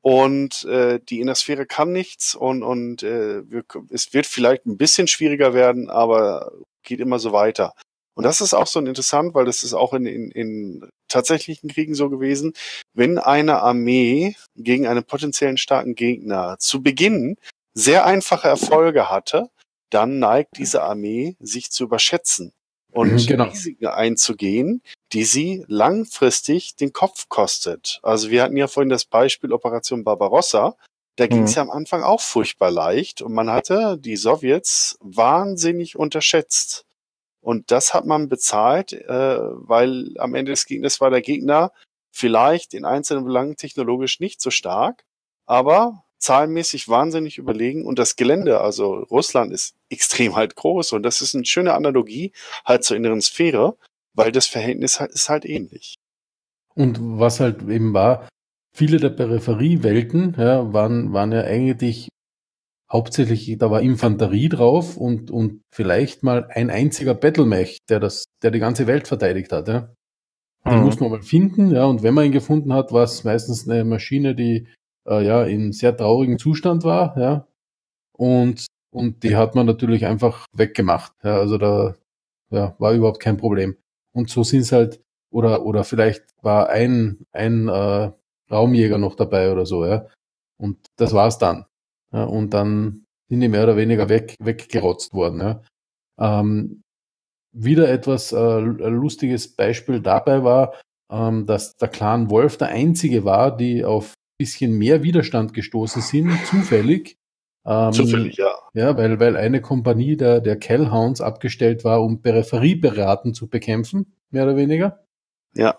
und die Innersphäre kann nichts und es wird vielleicht ein bisschen schwieriger werden, aber geht immer so weiter. Und das ist auch so interessant, weil das ist auch in tatsächlichen Kriegen so gewesen. Wenn eine Armee gegen einen potenziellen starken Gegner zu Beginn sehr einfache Erfolge hatte, dann neigt diese Armee sich zu überschätzen und Genau. Risiken einzugehen, die sie langfristig den Kopf kostet. Also wir hatten ja vorhin das Beispiel Operation Barbarossa. Da ging es ja am Anfang auch furchtbar leicht und man hatte die Sowjets wahnsinnig unterschätzt. Und das hat man bezahlt, weil am Ende des Gegners war der Gegner vielleicht in einzelnen Belangen technologisch nicht so stark, aber zahlenmäßig wahnsinnig überlegen. Und das Gelände, also Russland, ist extrem halt groß. Und das ist eine schöne Analogie halt zur inneren Sphäre, weil das Verhältnis ist halt ähnlich. Und was halt eben war, viele der Peripheriewelten waren ja eigentlich hauptsächlich, da war Infanterie drauf und vielleicht mal ein einziger Battlemech, der die ganze Welt verteidigt hat. Ja. Den muss man mal finden, ja, und wenn man ihn gefunden hat, war es meistens eine Maschine, die in sehr traurigem Zustand war, ja, und die hat man natürlich einfach weggemacht. Ja, also da war überhaupt kein Problem. Und so sind es halt, oder vielleicht war ein Raumjäger noch dabei oder so, ja. Und das war's dann. Ja, und dann sind die mehr oder weniger weggerotzt worden. Ja. Wieder etwas lustiges Beispiel dabei war, dass der Clan Wolf der einzige war, die auf ein bisschen mehr Widerstand gestoßen sind, zufällig. Zufällig, ja. Ja, weil eine Kompanie der Kellhounds abgestellt war, um Peripheriepiraten zu bekämpfen, mehr oder weniger. Ja.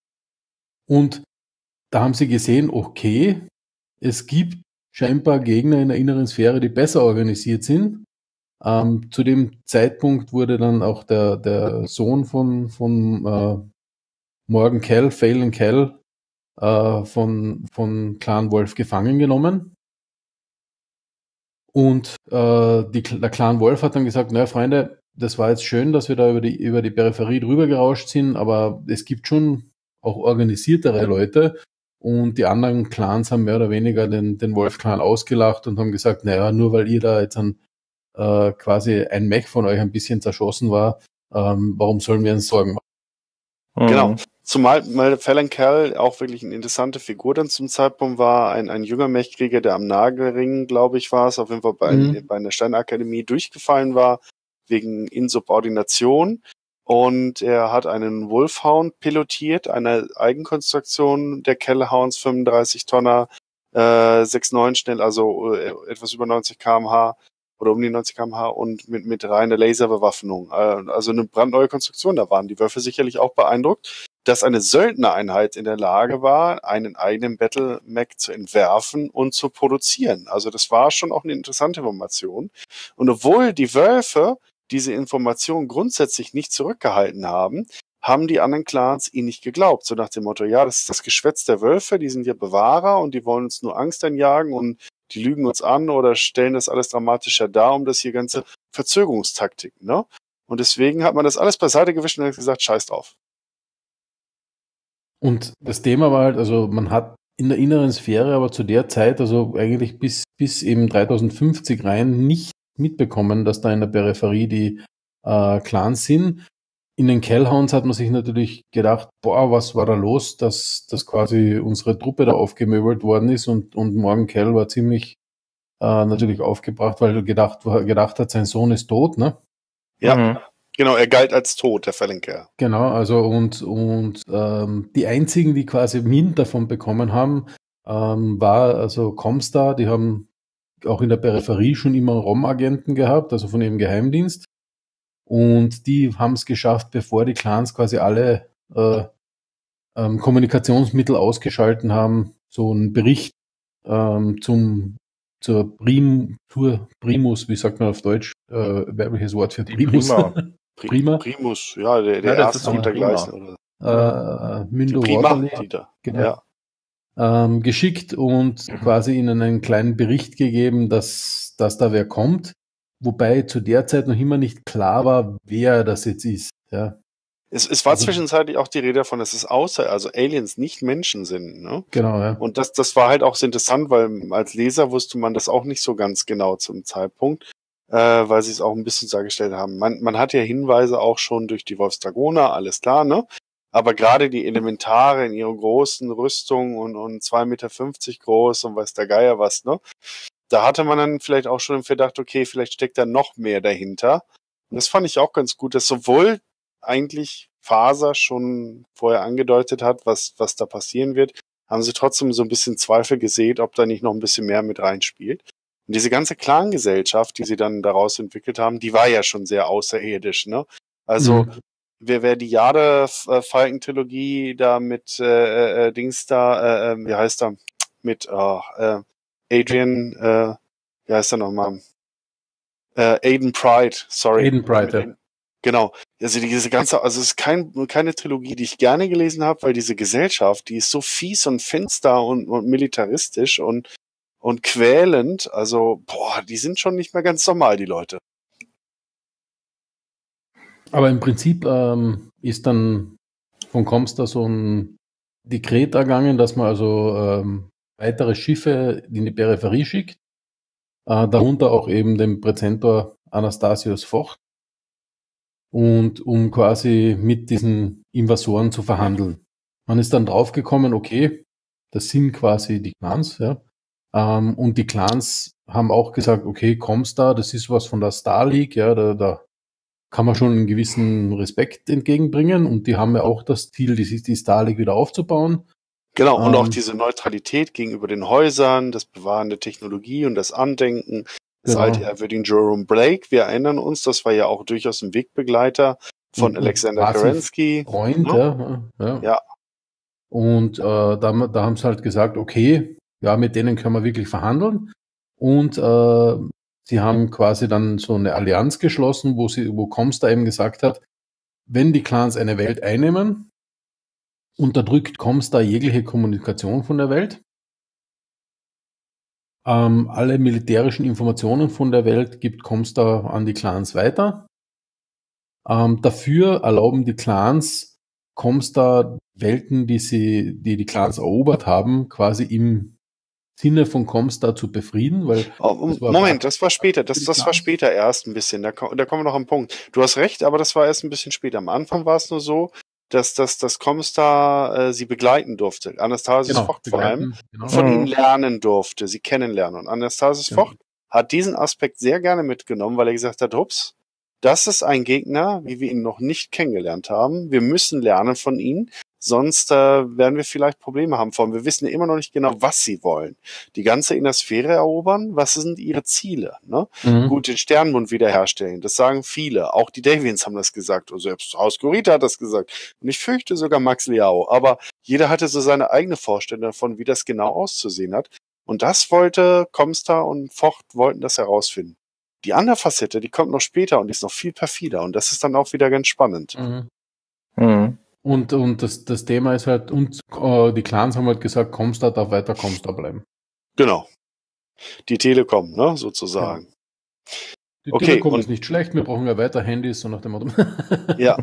Und da haben sie gesehen, okay, es gibt scheinbar Gegner in der inneren Sphäre, die besser organisiert sind. Zu dem Zeitpunkt wurde dann auch der Sohn von Morgan Kell, Phelan Kell, von Clan Wolf gefangen genommen. Und der Clan Wolf hat dann gesagt, naja, Freunde, das war jetzt schön, dass wir da über die Peripherie drüber gerauscht sind, aber es gibt schon auch organisiertere Leute. Und die anderen Clans haben mehr oder weniger den Wolf-Clan ausgelacht und haben gesagt, naja, nur weil ihr da jetzt quasi ein Mech von euch ein bisschen zerschossen war, warum sollen wir uns Sorgen machen? Genau. Zumal Phelan Kell auch wirklich eine interessante Figur dann zum Zeitpunkt war, ein junger Mechkrieger, der am Nagelring, glaube ich, war es, auf jeden Fall bei einer Steinakademie durchgefallen war, wegen Insubordination. Und er hat einen Wolfhound pilotiert, eine Eigenkonstruktion der Kellhounds, 35 Tonner, 6,9 schnell, also etwas über 90 km/h oder um die 90 km/h und mit reiner Laserbewaffnung. Also eine brandneue Konstruktion. Da waren die Wölfe sicherlich auch beeindruckt, dass eine Söldnereinheit in der Lage war, einen eigenen Battle-Mech zu entwerfen und zu produzieren. Also das war schon auch eine interessante Information. Und obwohl die Wölfe diese Information grundsätzlich nicht zurückgehalten haben, haben die anderen Clans ihnen nicht geglaubt. So nach dem Motto, ja, das ist das Geschwätz der Wölfe, die sind ja Bewahrer und die wollen uns nur Angst einjagen und die lügen uns an oder stellen das alles dramatischer dar, um das hier ganze Verzögerungstaktiken, ne? Und deswegen hat man das alles beiseite gewischt und hat gesagt, scheiß drauf. Und das Thema war halt, also man hat in der inneren Sphäre aber zu der Zeit, also eigentlich bis eben 3050 rein, nicht mitbekommen, dass da in der Peripherie die Clans sind. In den Kellhounds hat man sich natürlich gedacht, boah, was war da los, dass quasi unsere Truppe da aufgemöbelt worden ist und Morgan Kell war ziemlich natürlich aufgebracht, weil er gedacht hat, sein Sohn ist tot, ne? Ja, genau, er galt als tot, der Phelan Kell. Genau, also und die einzigen, die quasi Wind davon bekommen haben, war also Comstar, die haben auch in der Peripherie schon immer ROM-Agenten gehabt, also von ihrem Geheimdienst. Und die haben es geschafft, bevor die Clans quasi alle Kommunikationsmittel ausgeschalten haben, so einen Bericht zur Primus, wie sagt man auf Deutsch, weibliches Wort für Primus? Prima. Primus, ja, der erste und dergleichen. Mündo Prima, genau. Ja. Geschickt und quasi ihnen einen kleinen Bericht gegeben, dass da wer kommt. Wobei zu der Zeit noch immer nicht klar war, wer das jetzt ist. Ja. Es war Also, zwischenzeitlich auch die Rede davon, dass es also Aliens nicht Menschen sind, ne? genau, ja. Und das war halt auch so interessant, weil als Leser wusste man das auch nicht so ganz genau zum Zeitpunkt, weil sie es auch ein bisschen dargestellt haben. Man hat ja Hinweise auch schon durch die Wolfsdragoner, alles klar, ne? Aber gerade die Elementare in ihrer großen Rüstung und 2,50 Meter groß und weiß der Geier was, ne? Da hatte man dann vielleicht auch schon im Verdacht, okay, vielleicht steckt da noch mehr dahinter. Und das fand ich auch ganz gut, dass sowohl eigentlich Faser schon vorher angedeutet hat, was da passieren wird, haben sie trotzdem so ein bisschen Zweifel gesät, ob da nicht noch ein bisschen mehr mit reinspielt. Und diese ganze Clan-Gesellschaft, die sie dann daraus entwickelt haben, die war ja schon sehr außerirdisch, ne? Also, wer die Jade-Falken-Trilogie da mit Dings da, wie heißt er? Mit Adrian, wie heißt er nochmal? Aiden Pride, sorry. Aiden Pride, ja. Genau. Also diese ganze, also es ist keine Trilogie, die ich gerne gelesen habe, weil diese Gesellschaft, die ist so fies und finster und militaristisch und quälend. Also, die sind schon nicht mehr ganz normal, die Leute. Aber im Prinzip ist dann von Comstar so ein Dekret ergangen, dass man also weitere Schiffe in die Peripherie schickt, darunter auch eben den Präzentor Anastasius Vocht, und um quasi mit diesen Invasoren zu verhandeln. Man ist dann draufgekommen, okay, das sind quasi die Clans, ja. Und die Clans haben auch gesagt, okay, Comstar, das ist was von der Star League, ja, da kann man schon einen gewissen Respekt entgegenbringen, und die haben ja auch das Ziel, die Star League wieder aufzubauen. Genau, und auch diese Neutralität gegenüber den Häusern, das Bewahren der Technologie und das Andenken des altehrwürdigen Jerome Blake. Wir erinnern uns, das war ja auch durchaus ein Wegbegleiter von Alexander Kerensky. Freund, ja. Und da haben sie halt gesagt, okay, ja, mit denen können wir wirklich verhandeln. Und sie haben quasi dann so eine Allianz geschlossen, wo Comstar eben gesagt hat, wenn die Clans eine Welt einnehmen, unterdrückt Comstar jegliche Kommunikation von der Welt. Alle militärischen Informationen von der Welt gibt Comstar an die Clans weiter. Dafür erlauben die Clans Comstar Welten, die Clans erobert haben, quasi im Sinne von Comstar zu befrieden, weil das war später, das war später erst ein bisschen, da kommen wir noch am Punkt. Du hast recht, aber das war erst ein bisschen später. Am Anfang war es nur so, dass Comstar sie begleiten durfte. Anastasius Vocht vor allem von ihm lernen durfte, sie kennenlernen. Und Anastasius Vocht hat diesen Aspekt sehr gerne mitgenommen, weil er gesagt hat, ups, das ist ein Gegner, wie wir ihn noch nicht kennengelernt haben. Wir müssen lernen von ihm, sonst werden wir vielleicht Probleme haben. Vor allem, wir wissen ja immer noch nicht genau, was sie wollen. Die ganze Innersphäre erobern, was sind ihre Ziele? Ne? Gut, den Sternenmund wiederherstellen, das sagen viele. Auch die Davians haben das gesagt, und selbst Haus Kurita hat das gesagt. Und ich fürchte sogar Max Liao. Aber jeder hatte so seine eigene Vorstellung davon, wie das genau auszusehen hat. Und das wollte Comstar und Vocht wollten das herausfinden. Die andere Facette, die kommt noch später und die ist noch viel perfider. Und das ist dann auch wieder ganz spannend. Und das Thema ist halt, und die Clans haben halt gesagt, Comstar darf weiter Comstar bleiben. Genau. Die Telekom, ne, sozusagen. Die Telekom ist nicht schlecht, wir brauchen ja weiter Handys, so nach dem Motto. Ja.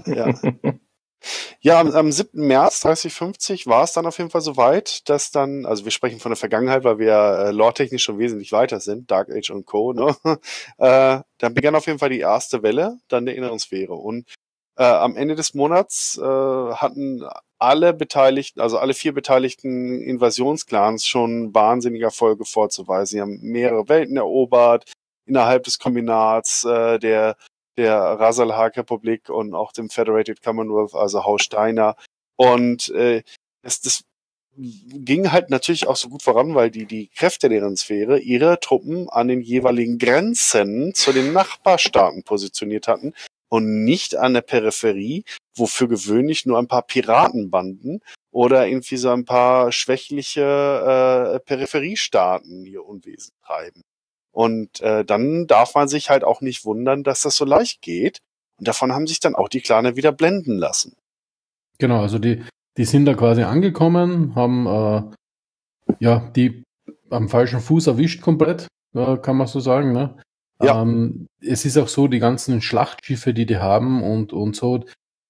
Ja, am 7. März 3050 war es dann auf jeden Fall soweit, dass dann, also wir sprechen von der Vergangenheit, weil wir lore-technisch schon wesentlich weiter sind, Dark Age und Co., ne? Dann begann auf jeden Fall die erste Welle, dann der inneren Sphäre. Und am Ende des Monats hatten alle Beteiligten, also alle 4 beteiligten Invasionsclans schon wahnsinnige Erfolge vorzuweisen. Sie haben mehrere Welten erobert, innerhalb des Kombinats der Rasalhag-Republik und auch dem Federated Commonwealth, also Haus Steiner. Und das ging halt natürlich auch so gut voran, weil die Kräfte deren Sphäre ihre Truppen an den jeweiligen Grenzen zu den Nachbarstaaten positioniert hatten und nicht an der Peripherie, wo für gewöhnlich nur ein paar Piratenbanden oder irgendwie so ein paar schwächliche Peripheriestaaten ihr Unwesen treiben. Und dann darf man sich halt auch nicht wundern, dass das so leicht geht. Und davon haben sich dann auch die Claner wieder blenden lassen. Genau, also die sind da quasi angekommen, haben die am falschen Fuß erwischt komplett, kann man so sagen. Ne? Ja. Es ist auch so, die ganzen Schlachtschiffe, die haben und so,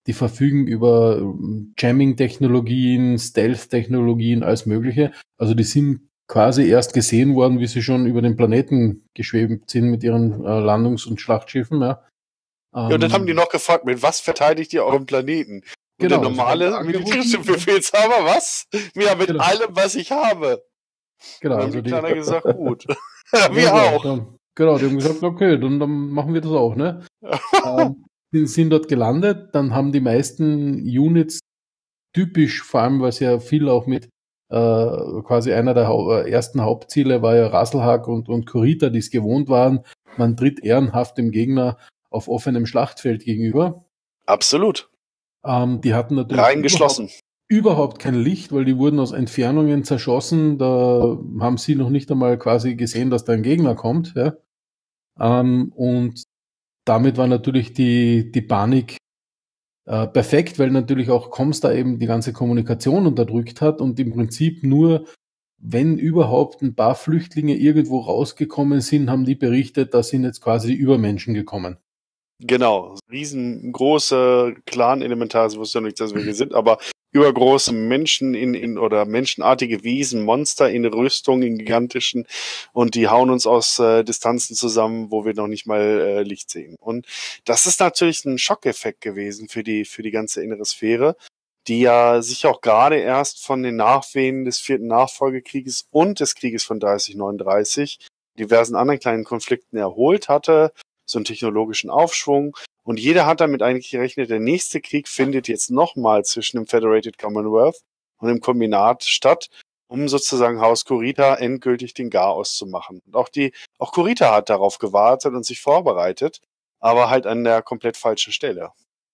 die verfügen über Jamming-Technologien, Stealth-Technologien, alles Mögliche. Also die sind quasi erst gesehen worden, wie sie schon über den Planeten geschwebt sind mit ihren Landungs- und Schlachtschiffen. Ja. Ja, und dann haben die noch gefragt, mit was verteidigt ihr euren Planeten? Und Genau, der normale also militärische Befehlshaber, was? Ja, mit Genau. allem, was ich habe. Genau, Dann haben also die Kleiner gesagt, gut. Ja, Wir auch. Genau, die haben gesagt, okay, dann machen wir das auch, ne? Die sind dort gelandet, dann haben die meisten Units typisch, vor allem, weil es ja viel auch mit quasi einer der ersten Hauptziele war ja Rasselhag und Kurita, die es gewohnt waren, man tritt ehrenhaft dem Gegner auf offenem Schlachtfeld gegenüber. Absolut. Die hatten natürlich Reingeschlossen. überhaupt kein Licht, weil die wurden aus Entfernungen zerschossen. Da haben sie noch nicht einmal quasi gesehen, dass da ein Gegner kommt. Ja? Und damit war natürlich die Panik perfekt, weil natürlich auch Comstar eben die ganze Kommunikation unterdrückt hat und im Prinzip nur, wenn überhaupt ein paar Flüchtlinge irgendwo rausgekommen sind, haben die berichtet, da sind jetzt quasi die Übermenschen gekommen. Genau. Riesengroße Clan-Elementare, ich wusste ja nicht, dass wir hier sind, aber übergroße Menschen oder menschenartige Wesen, Monster in Rüstung, in gigantischen, und die hauen uns aus Distanzen zusammen, wo wir noch nicht mal Licht sehen. Und das ist natürlich ein Schockeffekt gewesen für die ganze innere Sphäre, die ja sich auch gerade erst von den Nachwehen des 4. Nachfolgekrieges und des Krieges von 3039, diversen anderen kleinen Konflikten erholt hatte, so einen technologischen Aufschwung. Und jeder hat damit eigentlich gerechnet, der nächste Krieg findet jetzt nochmal zwischen dem Federated Commonwealth und dem Kombinat statt, um sozusagen Haus Kurita endgültig den Garaus zu machen. Und auch Kurita hat darauf gewartet und sich vorbereitet, aber halt an der komplett falschen Stelle.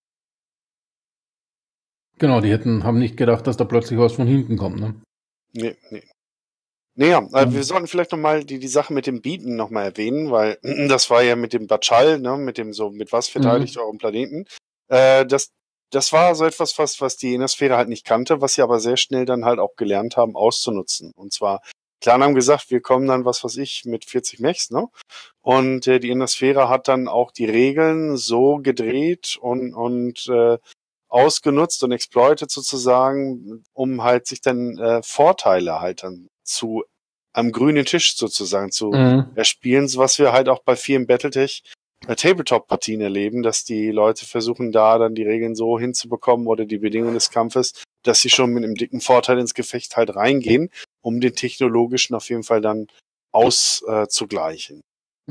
Genau, die haben nicht gedacht, dass da plötzlich was von hinten kommt. Ne? Nee. Naja, wir sollten vielleicht nochmal die Sache mit dem Bieten nochmal erwähnen, weil das war ja mit dem Batschal, ne, mit was verteidigt euren Planeten. Das war so etwas, was die Innersphäre halt nicht kannte, was sie aber sehr schnell dann halt auch gelernt haben, auszunutzen. Und zwar, Clan haben gesagt, wir kommen dann, was weiß ich, mit 40 Mechs, ne? Und die Innersphäre hat dann auch die Regeln so gedreht und ausgenutzt und exploitet sozusagen, um halt sich dann Vorteile halt dann am grünen Tisch sozusagen zu erspielen, was wir halt auch bei vielen Battletech Tabletop-Partien erleben, dass die Leute versuchen, da dann die Regeln so hinzubekommen oder die Bedingungen des Kampfes, dass sie schon mit einem dicken Vorteil ins Gefecht halt reingehen, um den technologischen auf jeden Fall dann auszugleichen.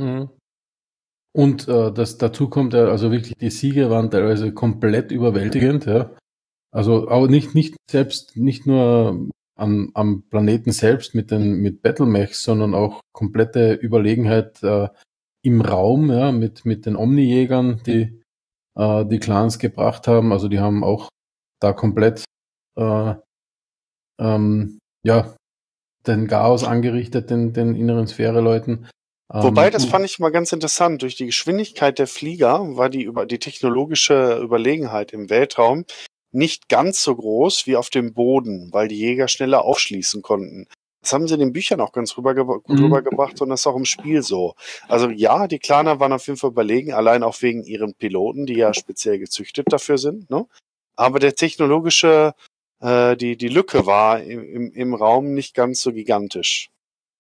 Und dazu kommt ja, also wirklich, die Siege waren teilweise komplett überwältigend, ja. Also, aber nicht nur am Planeten selbst mit Battlemechs, sondern auch komplette Überlegenheit im Raum, ja, mit den Omni-Jägern, die Clans gebracht haben. Also die haben auch da komplett den Chaos angerichtet, den inneren Sphäre-Leuten. Wobei, das fand ich mal ganz interessant. Durch die Geschwindigkeit der Flieger war die technologische Überlegenheit im Weltraum nicht ganz so groß wie auf dem Boden, weil die Jäger schneller aufschließen konnten. Das haben sie in den Büchern auch ganz gut rübergebracht und das ist auch im Spiel so. Also ja, die Claner waren auf jeden Fall überlegen, allein auch wegen ihren Piloten, die ja speziell gezüchtet dafür sind, ne? Aber der technologische, die Lücke war im Raum nicht ganz so gigantisch.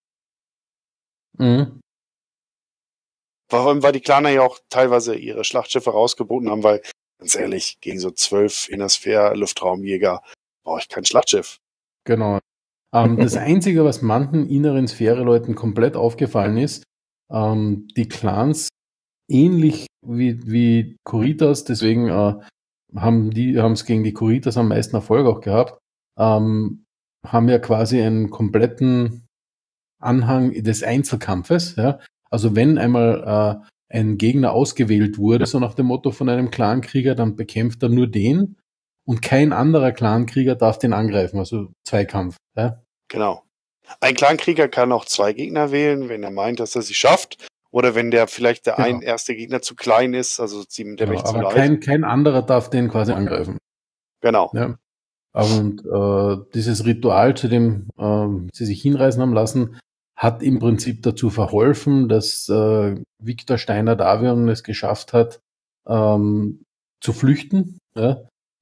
Warum, weil die Claner ja auch teilweise ihre Schlachtschiffe rausgeboten haben, weil, ganz ehrlich, gegen so 12 Innersphäre-Luftraumjäger brauche ich kein Schlachtschiff. Genau. Das Einzige, was manchen inneren Sphäre-Leuten komplett aufgefallen ist, die Clans, ähnlich wie Kuritas, deswegen haben es gegen die Kuritas am meisten Erfolg auch gehabt, haben ja quasi einen kompletten Anhang des Einzelkampfes, ja. Also wenn einmal ein Gegner ausgewählt wurde, so nach dem Motto von einem Clankrieger, dann bekämpft er nur den und kein anderer Clankrieger darf den angreifen, also Zweikampf. Ja? Genau. Ein Clankrieger kann auch 2 Gegner wählen, wenn er meint, dass er sie schafft, oder wenn vielleicht der erste Gegner zu klein ist, also der Mech zu aber leicht. kein anderer darf den quasi angreifen. Genau. Ja. Und dieses Ritual, zu dem sie sich hinreißen haben lassen, hat im Prinzip dazu verholfen, dass Victor Steiner Davion es geschafft hat, zu flüchten. Ja?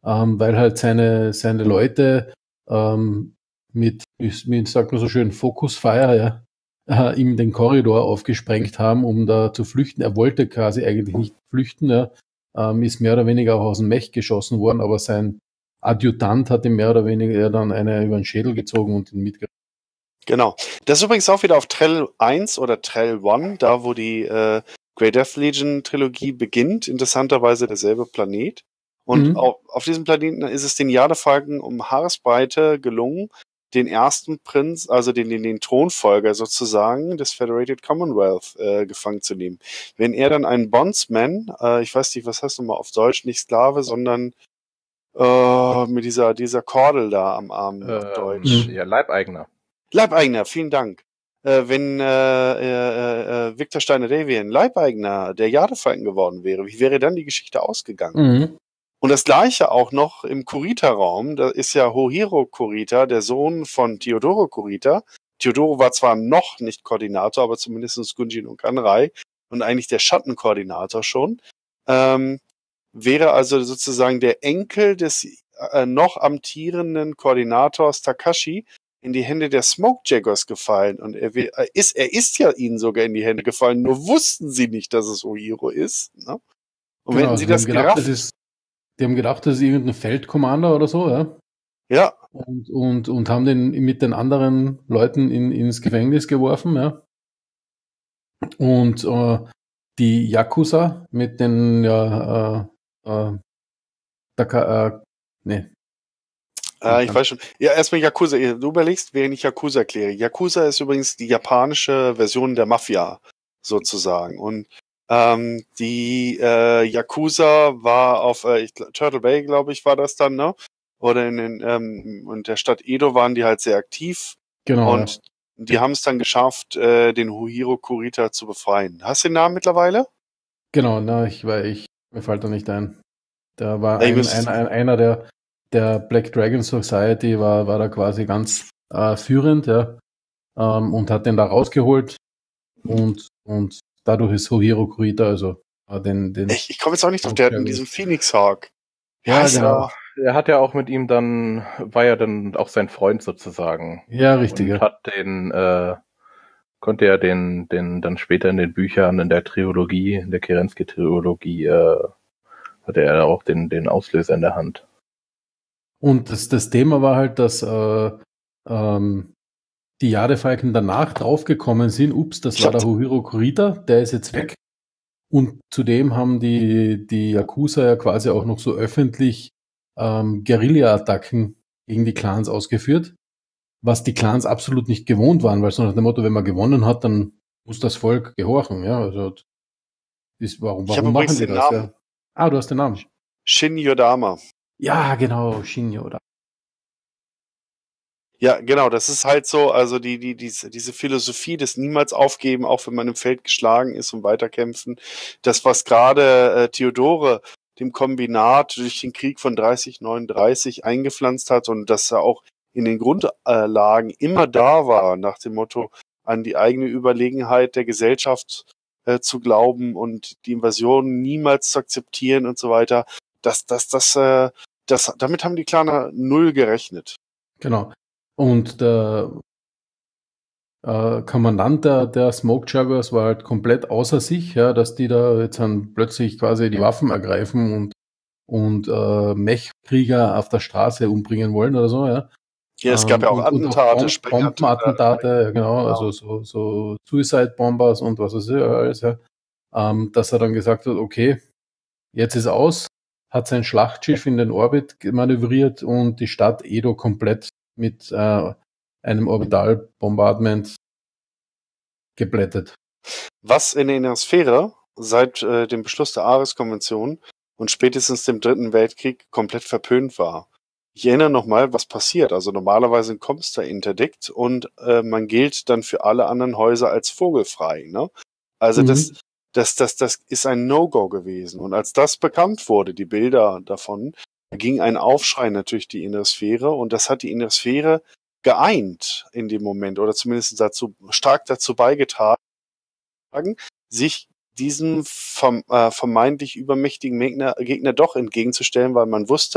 weil halt seine Leute mit, wie sagt man so schön, Focusfire, ihm den Korridor aufgesprengt haben, um da zu flüchten. Er wollte quasi eigentlich nicht flüchten, ja, ist mehr oder weniger auch aus dem Mech geschossen worden, aber sein Adjutant hat ihm mehr oder weniger dann eine über den Schädel gezogen und ihn mitgebracht. Genau. Das ist übrigens auch wieder auf Trell 1 oder Trell 1, da wo die Grey Death Legion Trilogie beginnt. Interessanterweise derselbe Planet. Und auf diesem Planeten ist es den Jadefalken um Haaresbreite gelungen, den ersten Prinz, also den Thronfolger sozusagen des Federated Commonwealth gefangen zu nehmen. Wenn er dann einen Bondsman, ich weiß nicht, was heißt nochmal auf Deutsch, nicht Sklave, sondern mit dieser Kordel da am Arm auf Deutsch. Ja, Leibeigener. Leibeigener, vielen Dank. Wenn Victor Steiner-Davien Leibeigener der Jadefalken geworden wäre, wie wäre dann die Geschichte ausgegangen? Und das Gleiche auch noch im Kurita-Raum. Da ist ja Hohiro Kurita, der Sohn von Theodoro Kurita. Theodoro war zwar noch nicht Koordinator, aber zumindest Gunjin und Kanrai und eigentlich der Schattenkoordinator schon. Wäre also sozusagen der Enkel des noch amtierenden Koordinators Takashi in die Hände der Smoke Jaggers gefallen. Und er ist ja ihnen sogar in die Hände gefallen, nur wussten sie nicht, dass es Hohiro ist. Ne? Und genau, wenn sie das gerafft... Die haben gedacht, das ist irgendein Feldkommander oder so, ja. Ja. Und haben den mit den anderen Leuten ins Gefängnis geworfen, ja. Und die Yakuza mit den ich weiß schon. Ja, erstmal Yakuza. Du überlegst, während ich Yakuza erkläre. Yakuza ist übrigens die japanische Version der Mafia, sozusagen. Und die Yakuza war auf Turtle Bay, glaube ich, war das dann, ne? Oder in der Stadt Edo waren die halt sehr aktiv. Genau. Und die haben es dann geschafft, den Hohiro Kurita zu befreien. Hast du den Namen mittlerweile? Genau, mir fällt da nicht ein. Da war einer der Black Dragon Society war da quasi ganz führend, ja, und hat den da rausgeholt und dadurch ist Hohiro Kurita, also ich komme jetzt auch nicht drauf, der hat in diesem Phoenix Hawk. Ja, genau. Er hat ja auch mit ihm war ja dann auch sein Freund sozusagen. Ja, richtig. Und hat konnte er den dann später in den Büchern, in der Trilogie, in der Kerensky-Trilogie, hatte er auch den Auslöser in der Hand. Und das Thema war halt, dass die Jadefalken danach draufgekommen sind, das war der Hohiro Kurita, der ist jetzt weg. Und zudem haben die Yakuza ja quasi auch noch so öffentlich Guerilla-Attacken gegen die Clans ausgeführt, was die Clans absolut nicht gewohnt waren, weil so nach dem Motto, wenn man gewonnen hat, dann muss das Volk gehorchen. Ja, also warum machen die das? Ja? Ah, du hast den Namen. Shin Yodama. Ja, genau, Shin Yodama. Ja, genau, das ist halt so, also diese Philosophie des niemals aufgeben, auch wenn man im Feld geschlagen ist und weiterkämpfen. Das, was gerade Theodore dem Kombinat durch den Krieg von 3039 eingepflanzt hat und dass er auch in den Grundlagen immer da war, nach dem Motto, an die eigene Überlegenheit der Gesellschaft zu glauben und die Invasion niemals zu akzeptieren und so weiter. Damit haben die Claner null gerechnet. Genau. Und der Kommandant der Smoke Jaguars war halt komplett außer sich, ja, dass die da jetzt dann plötzlich quasi die Waffen ergreifen und Mech-Krieger auf der Straße umbringen wollen oder so, ja. Ja, es gab ja auch Attentate, Bombenattentate, genau, also so Suicide-Bombers und was weiß ich alles, ja. Dass er dann gesagt hat, okay, jetzt ist aus, hat sein Schlachtschiff in den Orbit manövriert und die Stadt Edo komplett mit einem Orbitalbombardment geblättet. Was in der Innersphäre seit dem Beschluss der Ares-Konvention und spätestens dem Dritten Weltkrieg komplett verpönt war. Ich erinnere nochmal, was passiert. Also normalerweise ein Comstar-Interdikt und man gilt dann für alle anderen Häuser als vogelfrei. Ne? Also das ist ein No-Go gewesen. Und als das bekannt wurde, die Bilder davon, ging ein Aufschrei natürlich die Innersphäre und das hat die Innersphäre geeint in dem Moment oder zumindest stark dazu beigetragen, sich diesem vermeintlich übermächtigen Gegner doch entgegenzustellen, weil man wusste,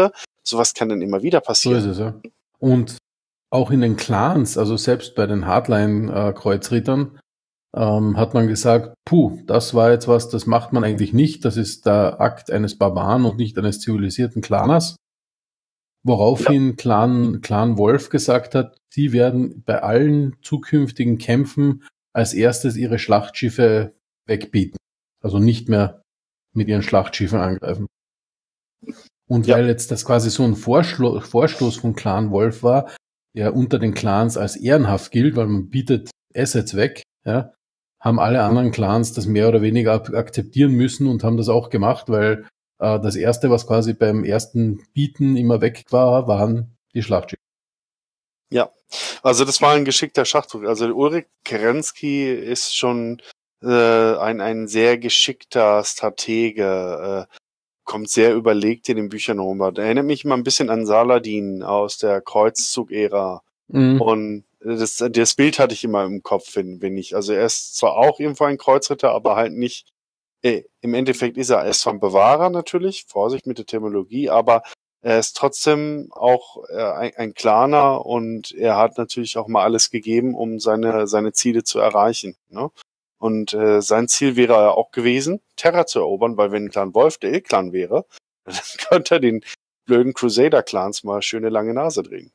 sowas kann dann immer wieder So passieren. ist es, ja. Und auch in den Clans, also selbst bei den Hardline-Kreuzrittern, hat man gesagt, das war jetzt was, das macht man eigentlich nicht, das ist der Akt eines Barbaren und nicht eines zivilisierten Claners. Woraufhin Clan Wolf gesagt hat, sie werden bei allen zukünftigen Kämpfen als erstes ihre Schlachtschiffe wegbieten. Also nicht mehr mit ihren Schlachtschiffen angreifen. Und weil jetzt das quasi so ein Vorstoß von Clan Wolf war, der unter den Clans als ehrenhaft gilt, weil man bietet Assets weg, ja, haben alle anderen Clans das mehr oder weniger akzeptieren müssen und haben das auch gemacht, weil das Erste, was quasi beim ersten Bieten immer weg war, waren die Schlachtschiffe. Ja, also das war ein geschickter Schachzug. Also Ulrich Kerensky ist schon ein sehr geschickter Stratege, kommt sehr überlegt in den Büchern rum. Erinnert mich immer ein bisschen an Saladin aus der Kreuzzug-Ära. Und das Bild hatte ich immer im Kopf, wenn ich, also er ist zwar auch irgendwo ein Kreuzritter, aber halt nicht, im Endeffekt ist er zwar ein Bewahrer natürlich, Vorsicht mit der Terminologie, aber er ist trotzdem auch ein Claner und er hat natürlich auch mal alles gegeben, um seine Ziele zu erreichen. Ne? Und sein Ziel wäre ja auch gewesen, Terra zu erobern, weil wenn Clan Wolf der Ill-Clan wäre, dann könnte er den blöden Crusader-Clans mal schöne lange Nase drehen.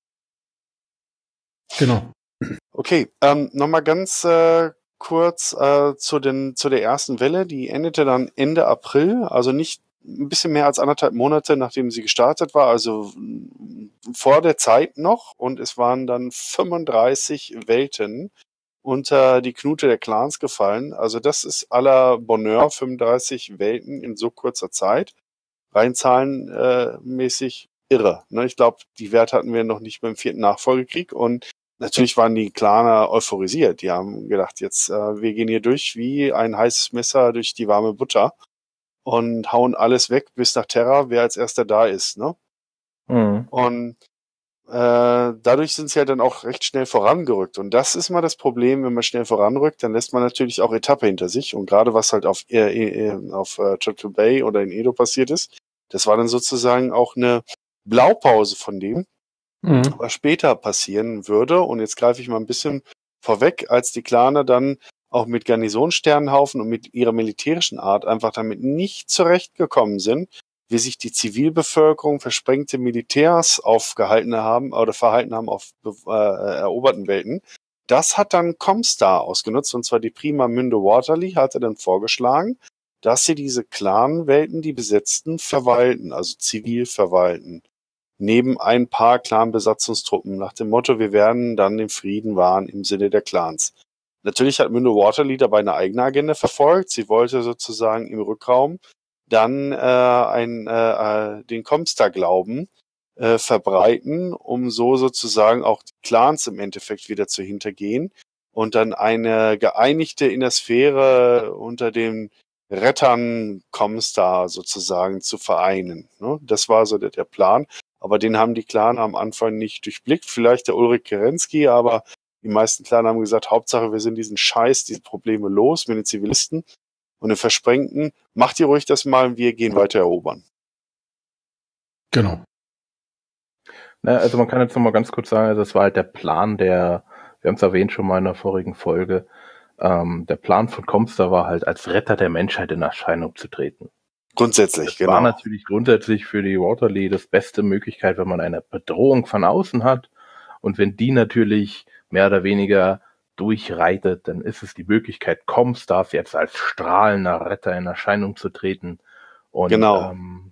Genau. Okay, nochmal ganz kurz zu der ersten Welle. Die endete dann Ende April, also nicht ein bisschen mehr als 1,5 Monate, nachdem sie gestartet war, also vor der Zeit noch. Und es waren dann 35 Welten unter die Knute der Clans gefallen. Also das ist à la Bonheur, 35 Welten in so kurzer Zeit. Rein zahlenmäßig irre. Ne? Ich glaube, die Werte hatten wir noch nicht beim 4. Nachfolgekrieg und natürlich waren die Claner euphorisiert. Die haben gedacht, jetzt wir gehen hier durch wie ein heißes Messer durch die warme Butter und hauen alles weg bis nach Terra, wer als erster da ist. Ne? Mhm. Und dadurch sind sie ja dann auch recht schnell vorangerückt. Und das ist mal das Problem, wenn man schnell voranrückt, dann lässt man natürlich auch Etappe hinter sich. Und gerade was halt auf Turtle Bay oder in Edo passiert ist, das war dann sozusagen auch eine Blaupause von dem, was später passieren würde. Und jetzt greife ich mal ein bisschen vorweg, als die Claner dann auch mit Garnisonsternenhaufen und mit ihrer militärischen Art einfach damit nicht zurechtgekommen sind, wie sich die Zivilbevölkerung versprengte Militärs verhalten haben auf eroberten Welten. Das hat dann Comstar ausgenutzt, und zwar die Prima Münde Waterly hatte dann vorgeschlagen, dass sie diese Clan-Welten, die besetzten, verwalten, also zivil verwalten. Neben ein paar Clan-Besatzungstruppen, nach dem Motto, wir werden dann den Frieden wahren im Sinne der Clans. Natürlich hat Münde Waterly dabei eine eigene Agenda verfolgt. Sie wollte sozusagen im Rückraum dann den Comstar-Glauben verbreiten, um so sozusagen auch die Clans im Endeffekt wieder zu hintergehen und dann eine geeinigte Innersphäre unter den Rettern Comstar sozusagen zu vereinen. Ne? Das war so der Plan. Aber den haben die Clan am Anfang nicht durchblickt. Vielleicht der Ulrich Kerensky, aber die meisten Clan haben gesagt, Hauptsache wir sind diese Probleme los mit den Zivilisten. Und den Versprengten, macht ihr ruhig das mal, wir gehen weiter erobern. Genau. Na, also man kann jetzt noch mal ganz kurz sagen, also das war halt der Plan wir haben es erwähnt schon mal in der vorigen Folge, der Plan von Comstar war halt, als Retter der Menschheit in Erscheinung zu treten. Grundsätzlich, das genau. War natürlich grundsätzlich für die Waterly das beste Möglichkeit, wenn man eine Bedrohung von außen hat. Und wenn die natürlich mehr oder weniger durchreitet, dann ist es die Möglichkeit, Comstar jetzt als strahlender Retter in Erscheinung zu treten und genau.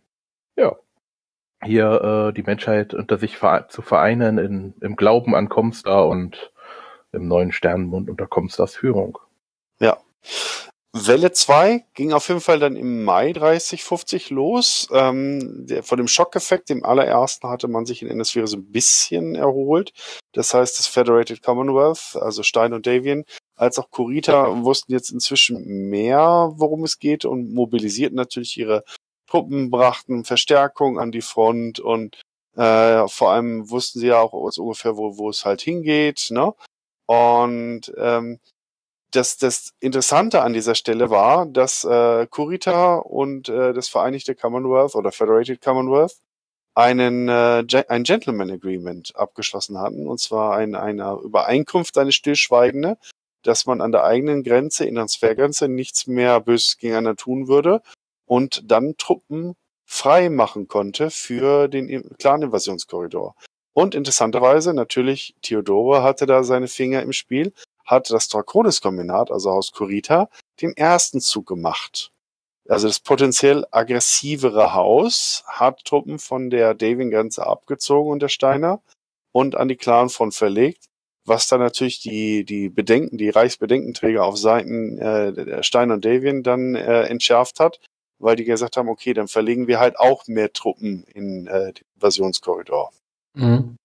Hier die Menschheit unter sich zu vereinen im Glauben an Comstar und im neuen Sternenmund unter Comstars Führung. Ja. Welle 2 ging auf jeden Fall dann im Mai 3050 los. Von dem Schockeffekt, dem allerersten, hatte man sich in Innisfäre so ein bisschen erholt. Das heißt, das Federated Commonwealth, also Stein und Davian, als auch Kurita wussten jetzt inzwischen mehr, worum es geht und mobilisierten natürlich ihre Truppen, brachten Verstärkung an die Front und vor allem wussten sie ja auch ungefähr, wo es halt hingeht. Ne? Und das Interessante an dieser Stelle war, dass Kurita und das Vereinigte Commonwealth oder Federated Commonwealth ein Gentleman Agreement abgeschlossen hatten, und zwar eine Übereinkunft, eine stillschweigende, dass man an der eigenen Grenze, Inlandsphärgrenze, nichts mehr Böses gegeneinander tun würde und dann Truppen frei machen konnte für den Clan-Invasionskorridor. Und interessanterweise, natürlich, Theodore hatte da seine Finger im Spiel, hat das Draconis-Kombinat, also Haus Kurita, den ersten Zug gemacht. Also das potenziell aggressivere Haus hat Truppen von der Davian-Grenze abgezogen und der Steiner und an die Clanfront verlegt, was dann natürlich die Bedenken, die Reichsbedenkenträger auf Seiten der Steiner und Davian dann entschärft hat, weil die gesagt haben, okay, dann verlegen wir halt auch mehr Truppen in den Invasionskorridor. Mhm.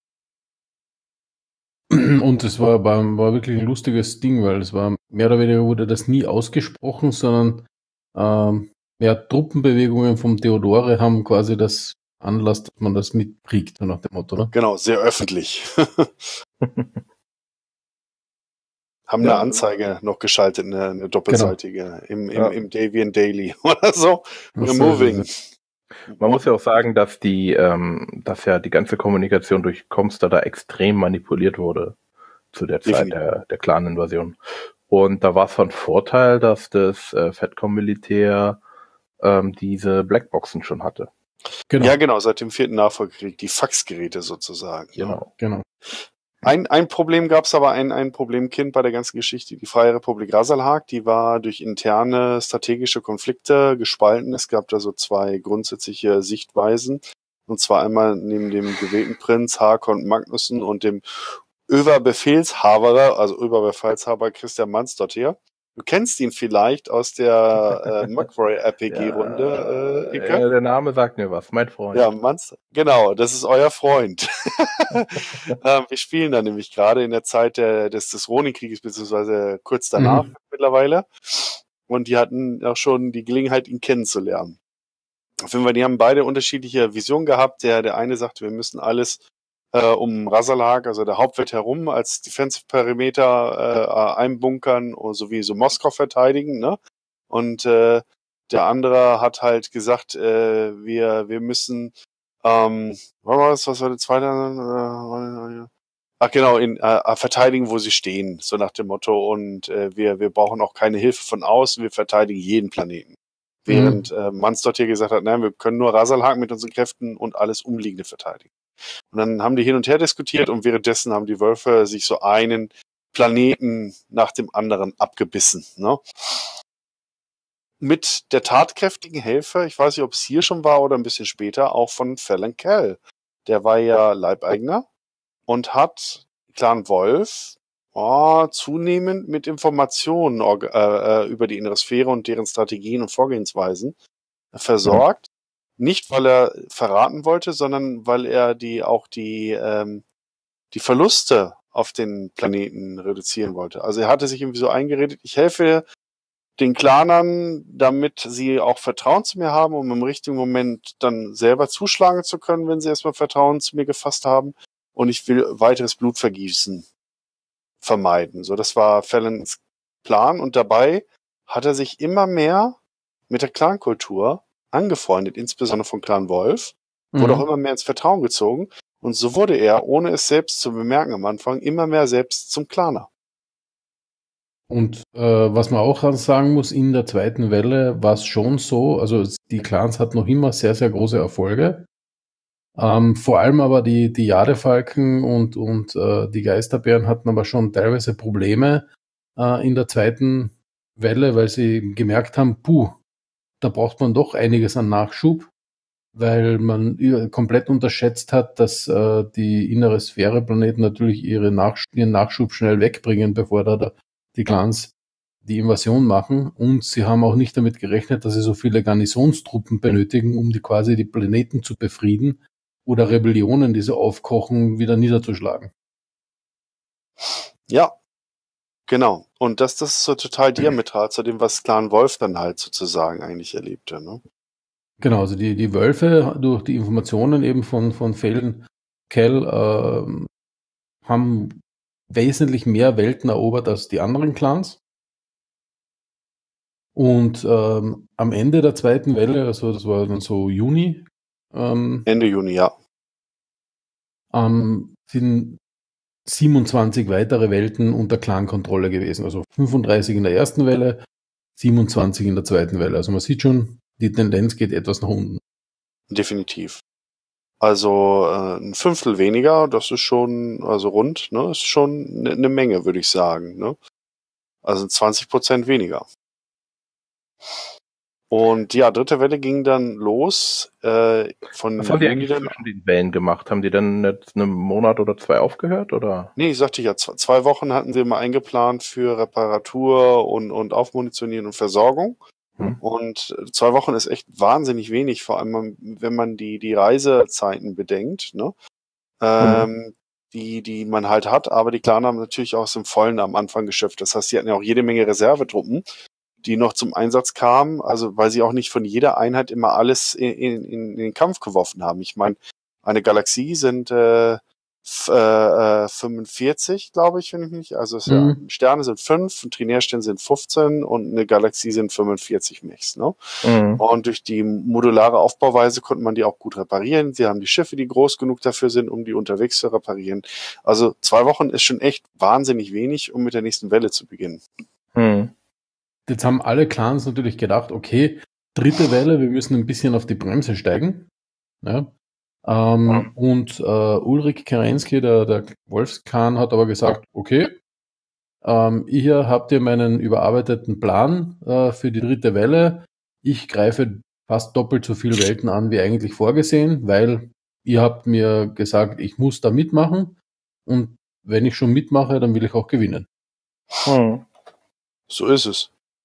Und es war wirklich ein lustiges Ding, weil es war, mehr oder weniger wurde das nie ausgesprochen, sondern Truppenbewegungen vom Theodore haben quasi das Anlass, dass man das mitkriegt, so nach dem Motto, oder? Genau, sehr öffentlich. Haben eine Anzeige noch geschaltet, eine doppelseitige, im Davian Daily oder so. Removing. Man muss ja auch sagen, dass dass ja die ganze Kommunikation durch Comstar da extrem manipuliert wurde zu der Zeit der Clan-Invasion. Und da war es von Vorteil, dass das FedCom-Militär diese Blackboxen schon hatte. Genau. Ja, genau, seit dem 4. Nachfolgekrieg, die Faxgeräte sozusagen. Genau. Ein Problem gab es aber, ein Problemkind bei der ganzen Geschichte. Die Freie Republik Rasalhag, die war durch interne strategische Konflikte gespalten. Es gab da so zwei grundsätzliche Sichtweisen. Und zwar einmal neben dem gewählten Prinz Hakon Magnussen und dem Oberbefehlshaber Christian Mansdottir. Du kennst ihn vielleicht aus der McRae-RPG-Runde, Ike? Ja, der Name sagt mir was, mein Freund. Ja, genau, das ist euer Freund. Wir spielen da nämlich gerade in der Zeit des Ronin-Krieges, beziehungsweise kurz danach mittlerweile. Und die hatten auch schon die Gelegenheit, ihn kennenzulernen. Auf jeden Fall, die haben beide unterschiedliche Visionen gehabt. Der eine sagte, wir müssen alles um Rasalhag, also der Hauptwelt herum, als Defensive Perimeter einbunkern und sowie so Moskau verteidigen, ne? Und der andere hat halt gesagt, wir müssen was war der zweite? Verteidigen, wo sie stehen, so nach dem Motto. Und wir brauchen auch keine Hilfe von außen, wir verteidigen jeden Planeten. Während Mansdottir gesagt hat, nein, wir können nur Rasalhag mit unseren Kräften und alles Umliegende verteidigen. Und dann haben die hin und her diskutiert und währenddessen haben die Wölfe sich so einen Planeten nach dem anderen abgebissen. Ne? Mit der tatkräftigen Hilfe, ich weiß nicht, ob es hier schon war oder ein bisschen später, auch von Fallon Kell. Der war ja Leibeigener und hat Clan Wolf zunehmend mit Informationen über die innere Sphäre und deren Strategien und Vorgehensweisen versorgt. Nicht, weil er verraten wollte, sondern weil er die Verluste auf den Planeten reduzieren wollte. Also er hatte sich irgendwie so eingeredet, ich helfe den Clanern, damit sie auch Vertrauen zu mir haben, um im richtigen Moment dann selber zuschlagen zu können, wenn sie erstmal Vertrauen zu mir gefasst haben. Und ich will weiteres Blutvergießen vermeiden. So, das war Fallons Plan. Und dabei hat er sich immer mehr mit der Clankultur angefreundet, insbesondere von Clan Wolf, wurde auch immer mehr ins Vertrauen gezogen. Und so wurde er, ohne es selbst zu bemerken am Anfang, immer mehr selbst zum Claner. Und was man auch sagen muss, in der zweiten Welle war es schon so, also die Clans hatten noch immer sehr, sehr große Erfolge. Vor allem aber die Jadefalken und die Geisterbären hatten aber schon teilweise Probleme in der zweiten Welle, weil sie gemerkt haben, da braucht man doch einiges an Nachschub, weil man komplett unterschätzt hat, dass die innere Sphäre-Planeten natürlich ihren Nachschub schnell wegbringen, bevor da die Clans die Invasion machen. Und sie haben auch nicht damit gerechnet, dass sie so viele Garnisonstruppen benötigen, um quasi die Planeten zu befrieden oder Rebellionen, die so aufkochen, wieder niederzuschlagen. Ja, genau. Und das ist so total diametral zu dem, was Clan Wolf dann halt sozusagen eigentlich erlebte, ne? Genau, also die Wölfe durch die Informationen eben von Fallon Kell haben wesentlich mehr Welten erobert als die anderen Clans. Und am Ende der zweiten Welle, also das war dann so Juni. Ende Juni, ja. sind 27 weitere Welten unter Clan-Kontrolle gewesen. Also 35 in der ersten Welle, 27 in der zweiten Welle. Also man sieht schon, die Tendenz geht etwas nach unten. Definitiv. Also ein Fünftel weniger, das ist schon, also rund, ne, ist schon eine Menge, würde ich sagen. Ne? Also 20% weniger. Und ja, dritte Welle ging dann los. Von Was haben die Juni eigentlich dann. zwischen den Wellen gemacht? Haben die dann jetzt einen Monat oder 2 aufgehört? Oder? Nee, ich sagte ja, 2 Wochen hatten sie mal eingeplant für Reparatur und Aufmunitionieren und Versorgung. Und 2 Wochen ist echt wahnsinnig wenig, vor allem wenn man die Reisezeiten bedenkt, ne? Die man halt hat, aber die Clan haben natürlich auch im Vollen am Anfang geschöpft. Das heißt, sie hatten ja auch jede Menge Reservetruppen, die noch zum Einsatz kamen, also weil sie auch nicht von jeder Einheit immer alles in den Kampf geworfen haben. Ich meine, eine Galaxie sind 45, glaube ich, wenn ich nicht. Also Sterne sind 5, Trinärsterne sind 15 und eine Galaxie sind 45 Mechs. Ne? Und durch die modulare Aufbauweise konnte man die auch gut reparieren. Sie haben die Schiffe, die groß genug dafür sind, um die unterwegs zu reparieren. Also 2 Wochen ist schon echt wahnsinnig wenig, um mit der nächsten Welle zu beginnen. Jetzt haben alle Clans natürlich gedacht, okay, dritte Welle, wir müssen ein bisschen auf die Bremse steigen. Ja. Und Ulrich Kerensky, der Wolfsklan, hat aber gesagt, okay, hier habt ihr meinen überarbeiteten Plan für die dritte Welle. Ich greife fast doppelt so viele Welten an, wie eigentlich vorgesehen, weil ihr habt mir gesagt, ich muss da mitmachen. Und wenn ich schon mitmache, dann will ich auch gewinnen. So ist es.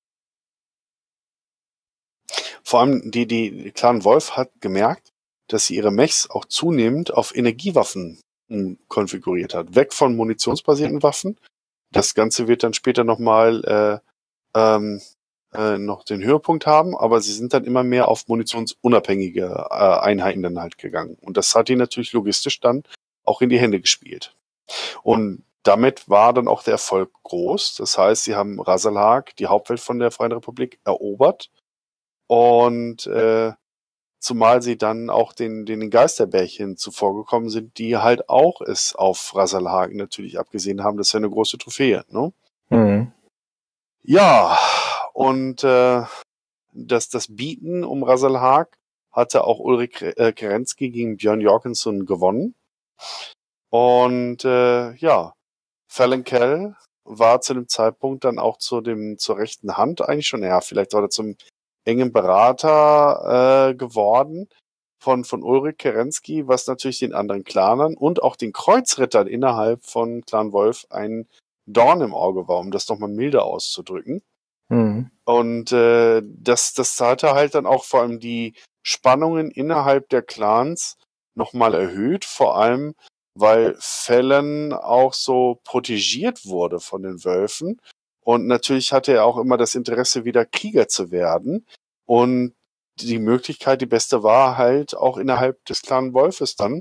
Vor allem die Clan Wolf hat gemerkt, dass sie ihre Mechs auch zunehmend auf Energiewaffen konfiguriert hat. Weg von munitionsbasierten Waffen. Das Ganze wird dann später nochmal noch den Höhepunkt haben, aber sie sind dann immer mehr auf munitionsunabhängige Einheiten dann halt gegangen. Und das hat ihnen natürlich logistisch dann auch in die Hände gespielt. Und damit war dann auch der Erfolg groß. Das heißt, sie haben Rasalhague, die Hauptwelt von der Freien Republik, erobert. Und zumal sie dann auch den Geisterbärchen zuvorgekommen sind, die halt auch es auf Rasalhague natürlich abgesehen haben. Das ist ja eine große Trophäe, ne? Ja, und das Bieten um Rasalhague hatte auch Ulrich Kerensky gegen Björn Jorgensen gewonnen. Und Fallon Kell war zu dem Zeitpunkt dann auch zur rechten Hand eigentlich schon, ja, vielleicht war er zum engen Berater geworden von Ulrich Kerensky, was natürlich den anderen Clanern und auch den Kreuzrittern innerhalb von Clan Wolf ein Dorn im Auge war, um das nochmal milder auszudrücken. Und das hatte halt dann auch vor allem die Spannungen innerhalb der Clans nochmal erhöht, vor allem weil Fallon auch so protegiert wurde von den Wölfen. Und natürlich hatte er auch immer das Interesse, wieder Krieger zu werden. Und die Möglichkeit, die beste war halt auch innerhalb des Clan Wolfes dann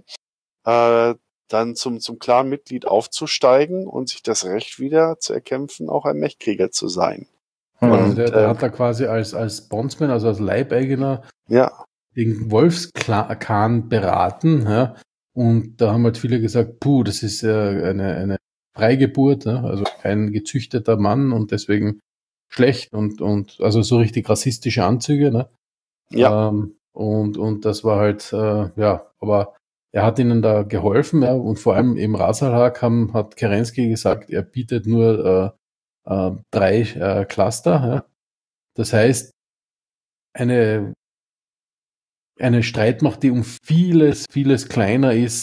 zum Clan-Mitglied aufzusteigen und sich das Recht wieder zu erkämpfen, auch ein Mechkrieger zu sein. Also der hat da quasi als Bondsman, also als Leibeigener, den Wolfsklan beraten. Ja? Und da haben halt viele gesagt, das ist eine Freigeburt, ne? Also kein gezüchteter Mann und deswegen schlecht und also so richtig rassistische Anzüge, ne? Ja. Und das war halt, aber er hat ihnen da geholfen, ja, und vor allem im Rasalhague hat Kerensky gesagt, er bietet nur 3 Cluster, ja? Das heißt, eine Streitmacht, die um vieles kleiner ist,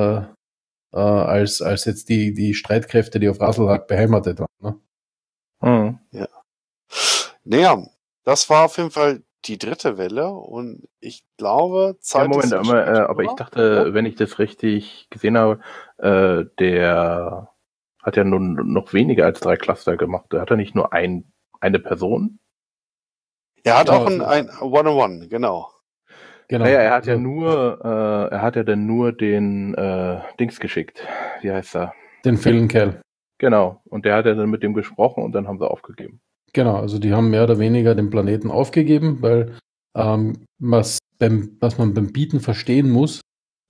als jetzt die Streitkräfte, die auf Rasalhague beheimatet waren. Ne? Ja. Naja, das war auf jeden Fall die dritte Welle und ich glaube, aber ich dachte, wenn ich das richtig gesehen habe, der hat ja nun noch weniger als 3 Cluster gemacht. Der hat ja nicht nur eine Person. Er hat auch ein One-on-One, genau. Naja, er hat ja dann nur den Dings geschickt. Wie heißt er? Den Fallon Kell. Genau. Und der hat ja dann mit dem gesprochen und dann haben sie aufgegeben. Genau, also die haben mehr oder weniger den Planeten aufgegeben, weil was man beim Bieten verstehen muss,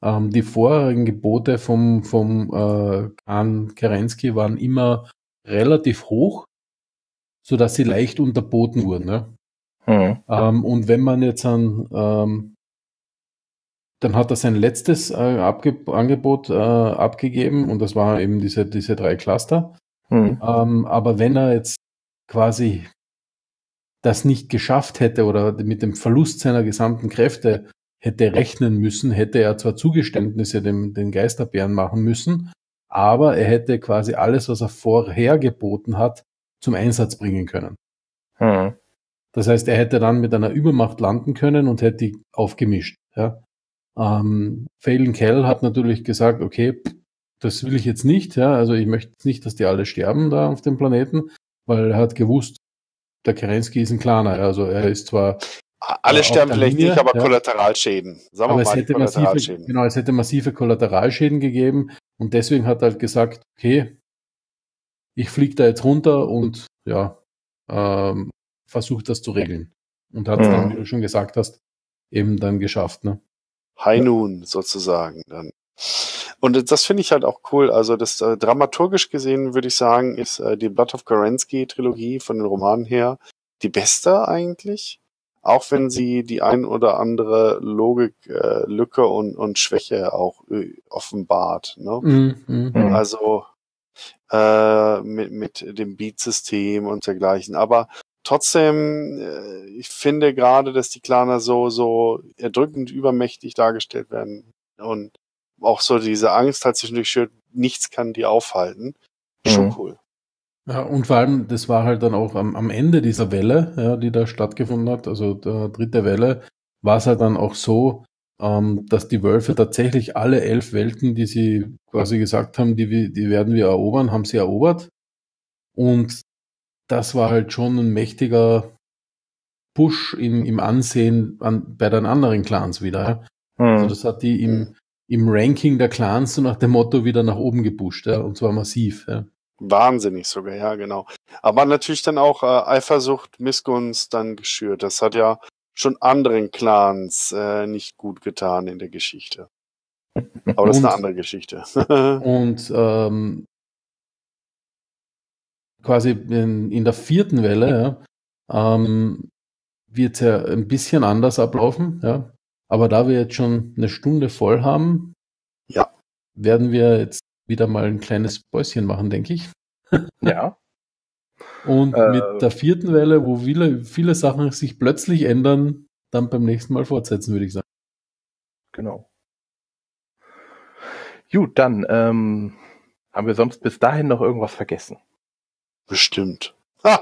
Die vorherigen Gebote vom Khan Kerensky waren immer relativ hoch, sodass sie leicht unterboten wurden. Ne? Und wenn man jetzt dann hat er sein letztes Angebot abgegeben und das war eben diese 3 Cluster. Aber wenn er jetzt quasi das nicht geschafft hätte oder mit dem Verlust seiner gesamten Kräfte hätte rechnen müssen, hätte er zwar Zugeständnisse den Geisterbären machen müssen, aber er hätte quasi alles, was er vorher geboten hat, zum Einsatz bringen können. Das heißt, er hätte dann mit einer Übermacht landen können und hätte die aufgemischt. Ja. Phelan Kell hat natürlich gesagt, okay, das will ich jetzt nicht, ja, also ich möchte nicht, dass die alle sterben da auf dem Planeten, weil er hat gewusst, der Kerensky ist ein Claner, also er ist zwar alle sterben vielleicht Linie, nicht, aber ja. Kollateralschäden. Sagen aber wir mal, es hätte massive Kollateralschäden gegeben und deswegen hat er halt gesagt, okay, ich fliege da jetzt runter und ja, versuche das zu regeln. Und hat es dann, wie du schon gesagt hast, eben dann geschafft, ne? High Noon sozusagen dann. Und das finde ich halt auch cool. Also das dramaturgisch gesehen würde ich sagen, ist die Blood of Kerensky Trilogie von den Romanen her die beste eigentlich. Auch wenn sie die ein oder andere Logik, Lücke und Schwäche auch offenbart. Ne? Also mit dem Beat-System und dergleichen. Aber trotzdem, ich finde gerade, dass die Claner so erdrückend übermächtig dargestellt werden und auch so diese Angst halt zwischendurch schürt, nichts kann die aufhalten. Schon cool. Ja, und vor allem, das war halt dann auch am Ende dieser Welle, ja, die da stattgefunden hat, also der 3. Welle, war es halt dann auch so, dass die Wölfe tatsächlich alle 11 Welten, die sie quasi gesagt haben, die werden wir erobern, haben sie erobert. Und das war halt schon ein mächtiger Push im Ansehen bei den anderen Clans wieder. Ja. Also das hat die im Ranking der Clans so nach dem Motto wieder nach oben gepusht, ja, und zwar massiv. Ja. Wahnsinnig sogar, ja, genau. Aber natürlich dann auch Eifersucht, Missgunst dann geschürt. Das hat ja schon anderen Clans nicht gut getan in der Geschichte. Aber das ist eine andere Geschichte. Und quasi in der 4. Welle wird es ja ein bisschen anders ablaufen, ja. Aber da wir jetzt schon eine Stunde voll haben, ja, werden wir jetzt wieder mal ein kleines Päuschen machen, denke ich. Ja. Und mit der 4. Welle, wo viele Sachen sich plötzlich ändern, dann beim nächsten Mal fortsetzen, würde ich sagen. Genau. Gut, dann haben wir sonst bis dahin noch irgendwas vergessen? Bestimmt.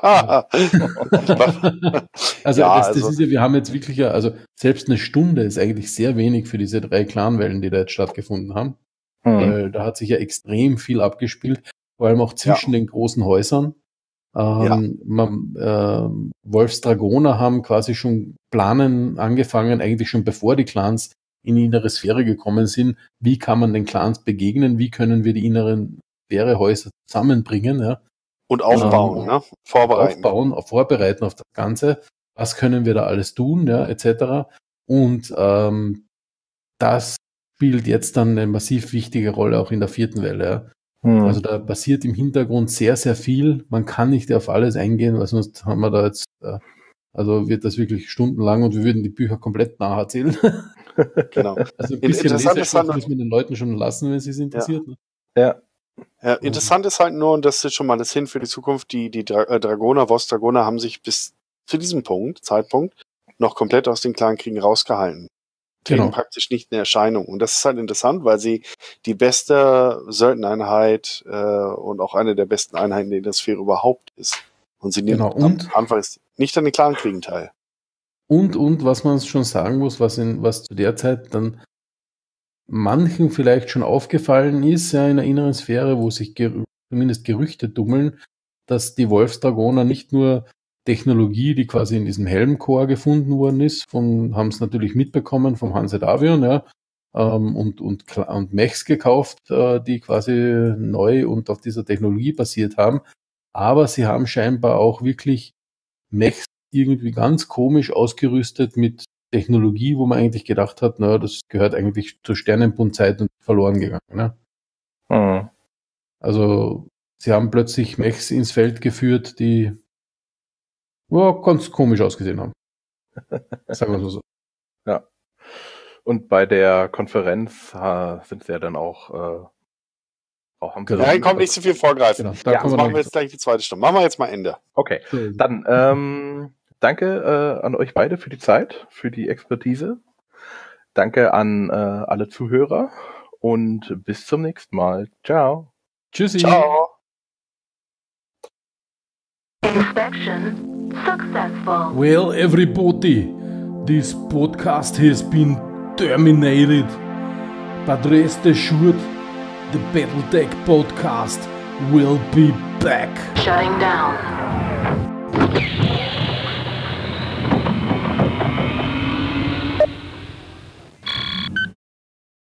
Also, ja, das ist ja, wir haben jetzt wirklich, also selbst eine Stunde ist eigentlich sehr wenig für diese 3 Clanwellen, die da jetzt stattgefunden haben. Weil da hat sich ja extrem viel abgespielt, vor allem auch zwischen den großen Häusern. Wolfs Dragoner haben quasi schon angefangen, eigentlich schon bevor die Clans in die innere Sphäre gekommen sind. Wie kann man den Clans begegnen? Wie können wir die inneren Sphärehäuser zusammenbringen? Ja? Und aufbauen, ne? Vorbereiten auf das Ganze. Was können wir da alles tun, ja, etc. Und das spielt jetzt dann eine massiv wichtige Rolle auch in der 4. Welle. Ja. Also da passiert im Hintergrund sehr, sehr viel. Man kann nicht auf alles eingehen, weil sonst haben wir da jetzt, also wird das wirklich stundenlang und wir würden die Bücher komplett nacherzählen. Genau. Also ein bisschen Lesestoff muss man den Leuten schon lassen, wenn sie es interessiert. Ja. Ne? Ja. Ja, interessant ist halt nur, und das ist schon mal das Hin für die Zukunft, die Dragoner, Wolfsdragoner haben sich bis zu diesem Zeitpunkt, noch komplett aus den Clankriegen rausgehalten. Treten praktisch nicht in Erscheinung. Und das ist halt interessant, weil sie die beste Söldnereinheit und auch eine der besten Einheiten in der Sphäre überhaupt ist. Und sie nehmen am Anfang nicht an den Clankriegen teil. Und was man schon sagen muss, was zu der Zeit dann manchen vielleicht schon aufgefallen ist, ja, in der inneren Sphäre, wo sich zumindest Gerüchte dummeln, dass die Wolfsdragoner nicht nur Technologie, die quasi in diesem Helmkorps gefunden worden ist, haben es natürlich mitbekommen vom Hanse Davion, ja, und Mechs gekauft, die quasi neu und auf dieser Technologie basiert haben, aber sie haben scheinbar auch wirklich Mechs irgendwie ganz komisch ausgerüstet mit Technologie, wo man eigentlich gedacht hat, na, das gehört eigentlich zur Sternenbundzeit und verloren gegangen. Ne? Mhm. Also sie haben plötzlich Mechs ins Feld geführt, die ganz komisch ausgesehen haben. Sagen wir so. Ja. Und bei der Konferenz sind sie ja dann auch haben sie Nein, komm, nicht zu viel vorgreifen. Genau, da Ja, kommen das wir machen wir jetzt gleich die zweite Stunde. Machen wir jetzt mal Ende. Okay, dann danke an euch beide für die Zeit, für die Expertise. Danke an alle Zuhörer und bis zum nächsten Mal. Ciao. Tschüssi. Ciao. Inspection successful. Well, everybody, this podcast has been terminated. But rest assured, the Battletech podcast will be back. Shutting down.